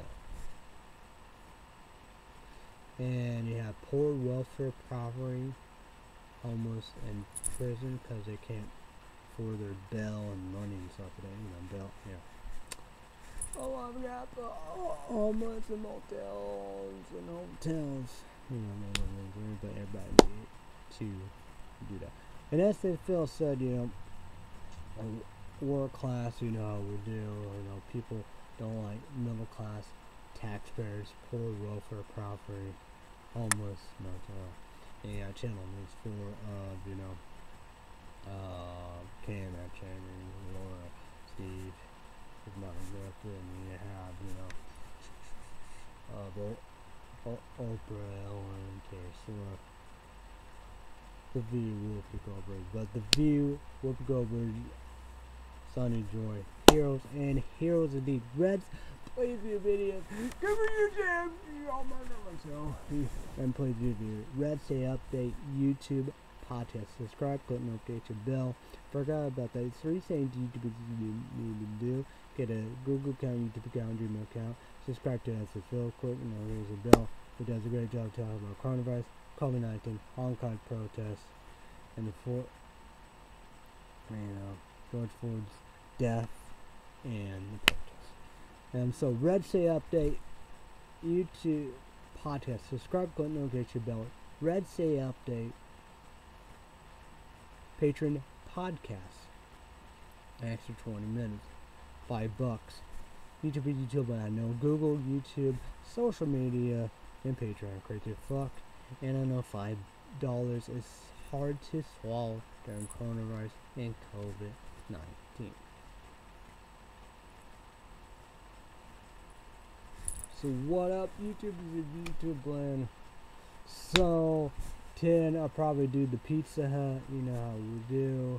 Speaker 1: that. And you have poor welfare poverty homeless in prison because they can't afford their bail and money and stuff. They, you know, bail, yeah. Oh, I've got the homeless in motels and hotels. You know, but everybody needs to do that. And as Phil said, you know, work class, you know how we do. You know, people don't like middle class taxpayers, poor welfare property, homeless, motel. Yeah, channel is for of, you know, uh, Cam, Channing, Laura, Steve, is not exactly, and you have, you know, uh, the o- Oprah, Ellen, Taylor, The View, Whoopi Goldberg, but The View, Whoopi Goldberg, Sunny Joy, Heroes, and Heroes Indeed. Reds, please view videos. Give me your damn, all my numbers, so, and please view video. Red Stay Update, YouTube, podcast. Subscribe, click notification bell. Forgot about that. Three things YouTube you need to do. Get a Google account, YouTube account, Gmail account. Subscribe to us at Phil. Click notification bell. Who does a great job talking about coronavirus, COVID nineteen, Hong Kong protests, and the four, you know, George Floyd's death and the protests. And so, Red Say Update, YouTube podcast. Subscribe, click notification bell. Red Say Update, Patreon podcast. An extra twenty minutes, five bucks. YouTube is YouTube, but I know Google, YouTube, social media, and Patreon. Crazy fuck. And I know five dollars is hard to swallow during coronavirus and COVID nineteen. So what up, YouTube? Is a YouTube land. So ten, I'll probably do the Pizza Hut. You know how we do.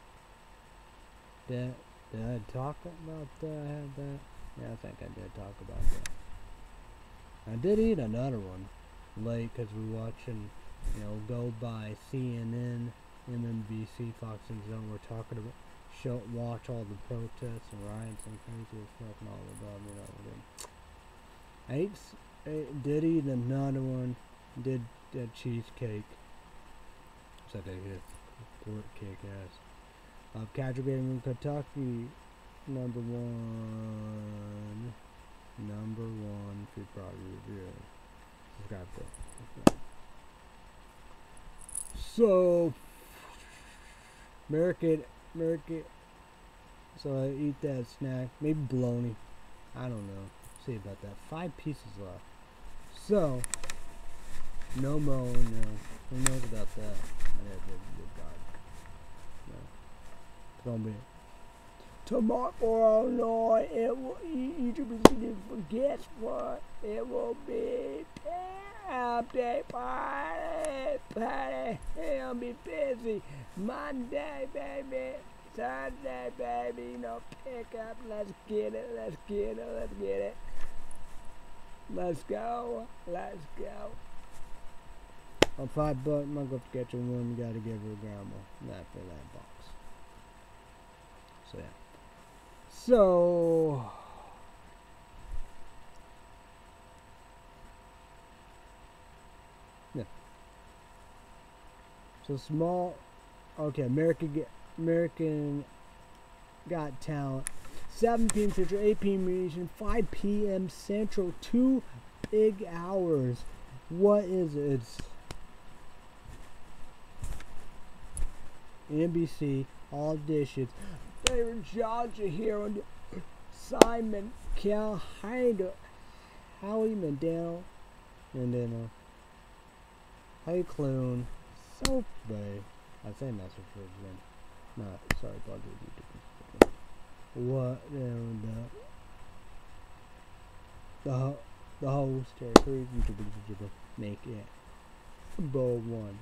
Speaker 1: Did, did I talk about that? I had that. Yeah, I think I did talk about that. I did eat another one late because we were watching, you know, go by C N N, M M B C, Fox News. We're talking about, show, watch all the protests and riots and crazy stuff and all of that. You know, I ate, ate, did eat another one. Did that cheesecake. So they hit pork cake ass. Uh, Casual Gaming Kentucky, number one. Number one food product review. Subscribe to it. So, American, American. So I eat that snack. Maybe bologna. I don't know. See about that. Five pieces left. So, no mo, no. Who knows about that? I have a good God. No. It's gonna be tomorrow night. It will. You should be singing. Guess what? It will be update party, party. It'll be busy. Monday, baby. Sunday, baby. No pickup. Let's get it. Let's get it. Let's get it. Let's go. Let's go. On five bucks, I'm gonna go to get you one. You gotta give her grandma. Not for that box. So yeah. So yeah. So small. Okay, American get American Got Talent. seven p m Central, eight p m Region, five p m Central. Two big hours. What is it? It's N B C auditions. Favorite Georgia here on Simon Cal Hyder, Howie Mandel, and then uh, Hey Clune, Soap Bay. I say that's for again. Not sorry, about the YouTube. What and uh, the the host territory YouTube YouTuber make it bowl one.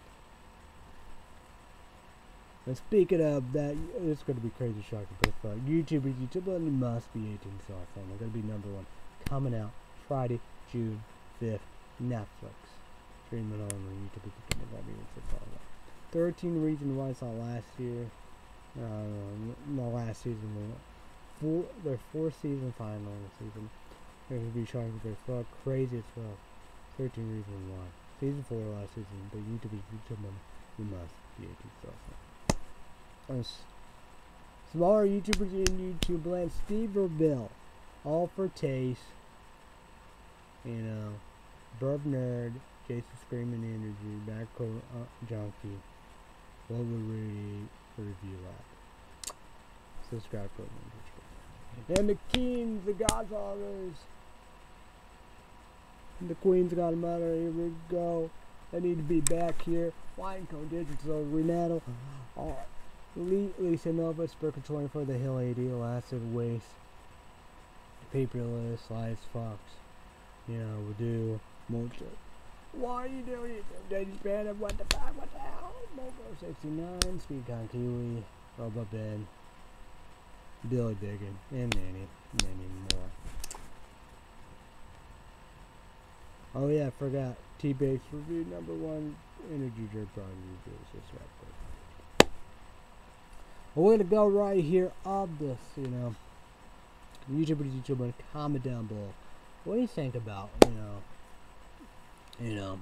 Speaker 1: And speaking of that, it's going to be crazy shocking, but uh, YouTube is YouTube, and it must be eighteen, so I think we're going to be number one. Coming out Friday, June fifth, Netflix. Streaming on YouTube. thirteen Reasons Why I saw last year. Uh, no, last season. Four, their fourth season, final season. They're going to be shocking, but it's crazy as well. thirteen Reasons Why. Season four last season, but YouTube is YouTube. You must be eighteen. So, smaller YouTubers in YouTube land, Steve or Bill, all for taste. You know, Burb Nerd, Jason Screaming Energy, Backcoat uh, Junkie. What would we review at? Subscribe for me. And the Kings, the Godfathers. And the Queen's Godmother. Here we go. I need to be back here. Wine Cone Digital, Renato. Alright. Lisa Nova, Spurker twenty-four, The Hill eighty, Elastic Waste. Paperless, Slice Fox. You know, we'll do Mojo. Why are you doing it? Daddy Spanner, what the fuck, what the hell? Mojo sixty-nine, Sweet Con Kiwi, Robo Ben, Billy Biggin, and many, many more. Oh yeah, I forgot. T-Base review number one energy drink product reviews. That's right. We're gonna go right here of this, you know. YouTubers, YouTuber, comment down below. What do you think about, you know, you know,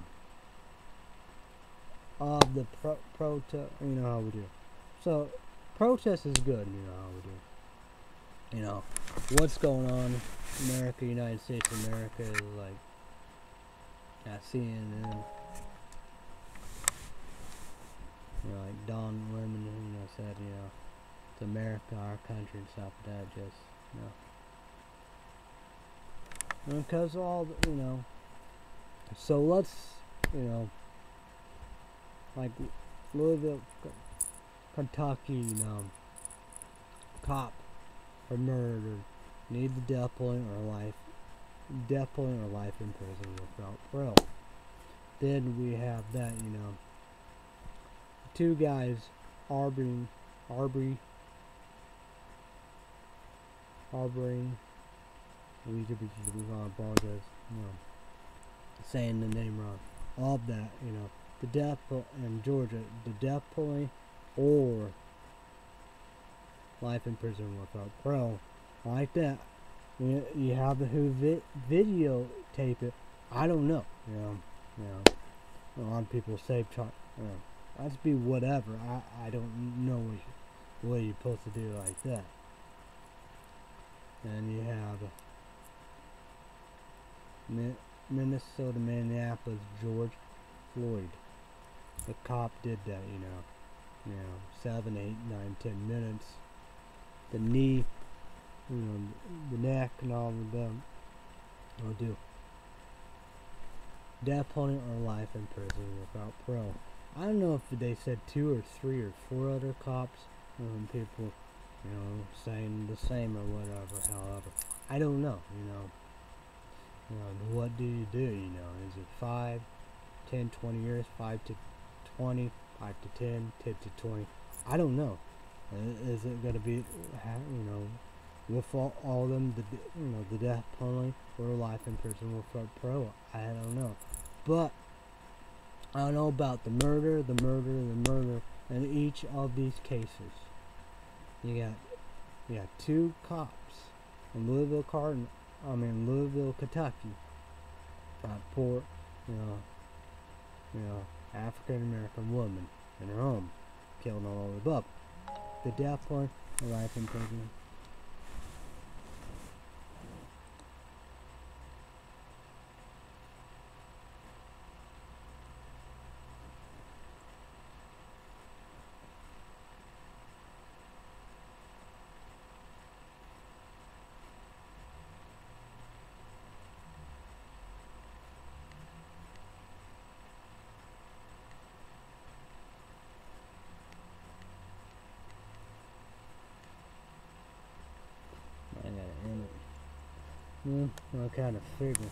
Speaker 1: of the pro protest? You know how we do. So, protest is good. You know how we do. You know, what's going on? America, United States, of America is like, yeah, C N N. You know, like Don Lemon, you know, said, you know, it's America, our country, and stuff like that. Just, you know. Because all, the, you know, so let's, you know, like Louisville, Kentucky, you know, cop or murder, need the death penalty or life, death penalty or life in prison without parole. Then we have that, you know, two guys, harboring, harboring, harboring. We should be on apologize, you know, saying the name wrong. All of that, you know, the death in Georgia, the death penalty or life in prison without parole, like that. You, you have the who vi videotape it. I don't know, you know, you know. A lot of people say, you know, that's be whatever. I I don't know what you, what you're supposed to do like that. And you have. Minnesota, Minneapolis, George Floyd. The cop did that, you know. You know, seven, eight, nine, ten minutes. The knee, you know, the neck and all of them will do. Death penalty or life in prison without parole. I don't know if they said two or three or four other cops. Um, people, you know, saying the same or whatever, however. I don't know, you know. You know, what do you do, you know, is it five, ten, twenty years, five to twenty, five to ten, ten to twenty, I don't know. Uh, is it going to be, you know, with all, all of them, the, you know, the death penalty or life in prison without parole? I don't know. But, I don't know about the murder, the murder, the murder, in each of these cases. You got, you got two cops in Louisville, Cardinal. I mean, Louisville, Kentucky. Uh, poor, you know, you know, African American woman in her home, killed all over the above. The death penalty, life in prison. Yeah, I kind of figure.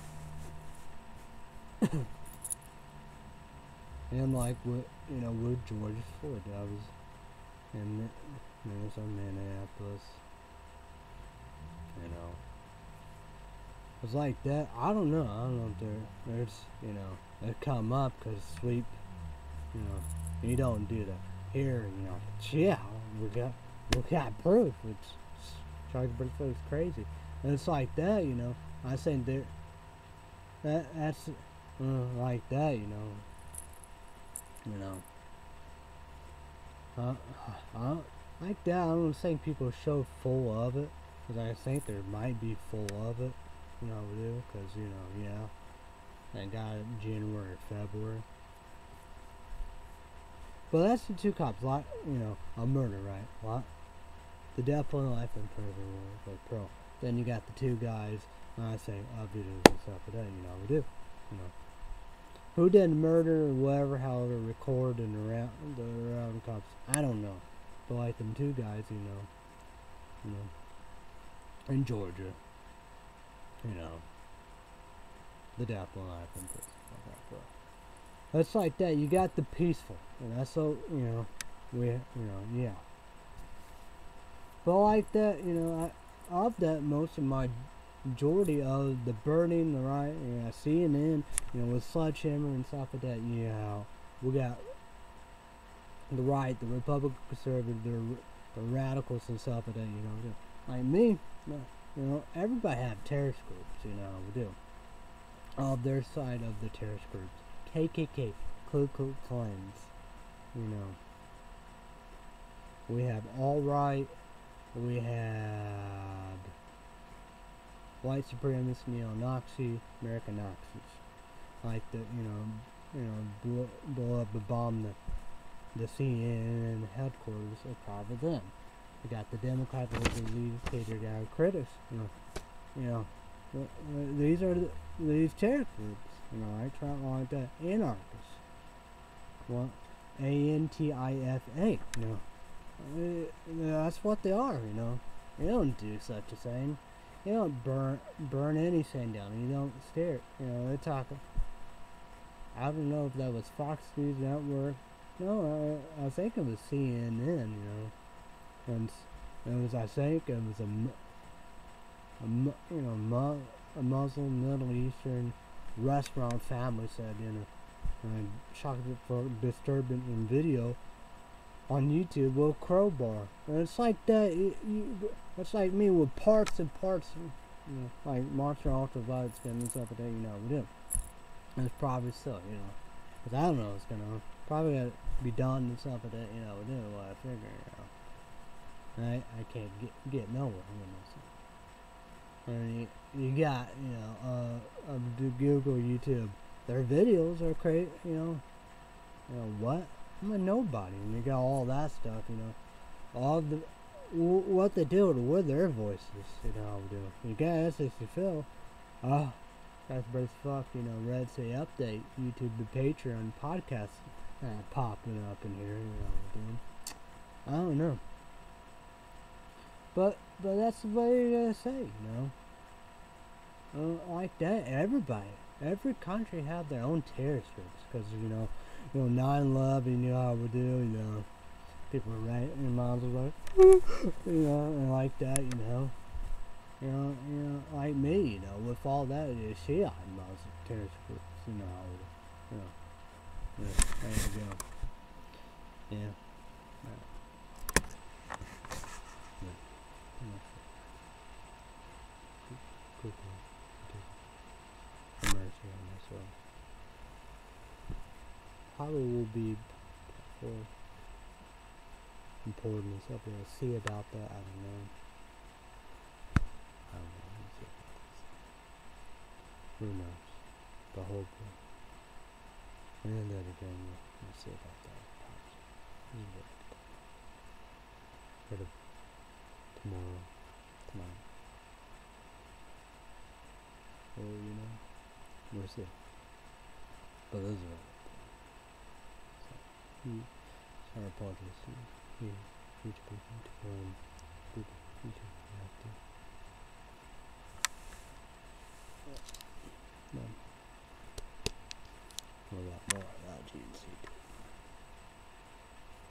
Speaker 1: And like with, you know, with George Floyd, I was in Minnesota, Minneapolis, you know. It was like that. I don't know. I don't know if there, there's, you know, they come up because sleep, you know, you don't do that. Here, you know, yeah, we got, we got proof. It's, Charlie Bridgeford is crazy. And it's like that, you know. I think there, that that's uh, like that, you know. You know, Uh, I don't like that. I don't think people are so full of it, because I think there might be full of it. You know, we do, because you know, yeah, I got it in January or February. But that's the two cops. Lot, you know, a murder, right? Lot, the death penalty, life in prison, like pro. Then you got the two guys. I say, uh, videos and stuff like that. You know, we do. You know. Who did murder or whatever, how they record and around the around cops, I don't know. But like them two guys, you know, you know, in Georgia, you know, the death penalty and stuff like that. But it's like that. You got the peaceful, and that's so you know, we you know yeah. But like that, you know, I of that most of my majority of the burning, the right, you know, C N N, you know, with sledgehammer and stuff like that, you know, we got the right, the Republican conservative, the, the radicals and stuff like that, you know, like me, you know, everybody have terrorist groups, you know, we do, of their side of the terrorist groups, K K K, Ku Klux Klans, you know, we have all right, we have white supremacists, neo-Nazi, American Nazis, like the you know, you know, blow, blow up, the bomb the the C N N headquarters are probably them. We got the Democrats, the lead dictator guy, critics, you know, you know, uh, uh, these are the, these terror groups, you know, I try like that, anarchists, well, A N T I F A, you know, uh, that's what they are, you know, they don't do such a thing. You don't burn burn anything down. You don't stare. You know, they're talking. I don't know if that was Fox News Network. No, I, I think it was C N N. You know, and it was. I think it was a, a you know, mu a Muslim Middle Eastern restaurant family said in a, a shocking for disturbing in video on YouTube with a crowbar. And it's like that. It, you, it's like me with parts and parts, you know, like Monster Ultra Violence and stuff like that, you know, we do. And it's probably still, you know, because I don't know what's going on. Probably got to be done and stuff like that, you know, we do, what I figure, you know. I, I can't get get nowhere, you know. I mean, you, you got, you know, uh, um, do Google, YouTube. Their videos are crazy, you know. You know, what? I'm a nobody, and you got all that stuff, you know. All the w what they do with their voices, you know. Do you guys, if you feel, oh, that's pretty fuck, you know. Red Say Update, YouTube, the Patreon podcast uh, popping up in here, you know. Doing. I don't know, but but that's the way you gotta say, you know. Uh, like that, everybody, every country have their own terrorist groups, because you know. You know, nine eleven, you know how we do, you know, people are right in miles away, you know, and like that, you know, you know, you know, like me, you know, with all that, you see, I miles of terrorist groups, you know, how we do, you know, yeah, there you go, yeah, yeah, yeah, yeah. Cool, cool, mercy on myself. Probably will be more important and stuff. We'll see about that. I don't know. I don't know. We'll see about this. Who knows? The whole thing. And then again, we'll, we'll see about that. But tomorrow, tonight. Or, you know, we'll see. But those are Hmm. Our apologies to you, future people, to um, people, future active. No. A lot more of that G N C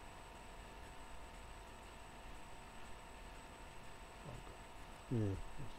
Speaker 1: too. Okay. Yeah.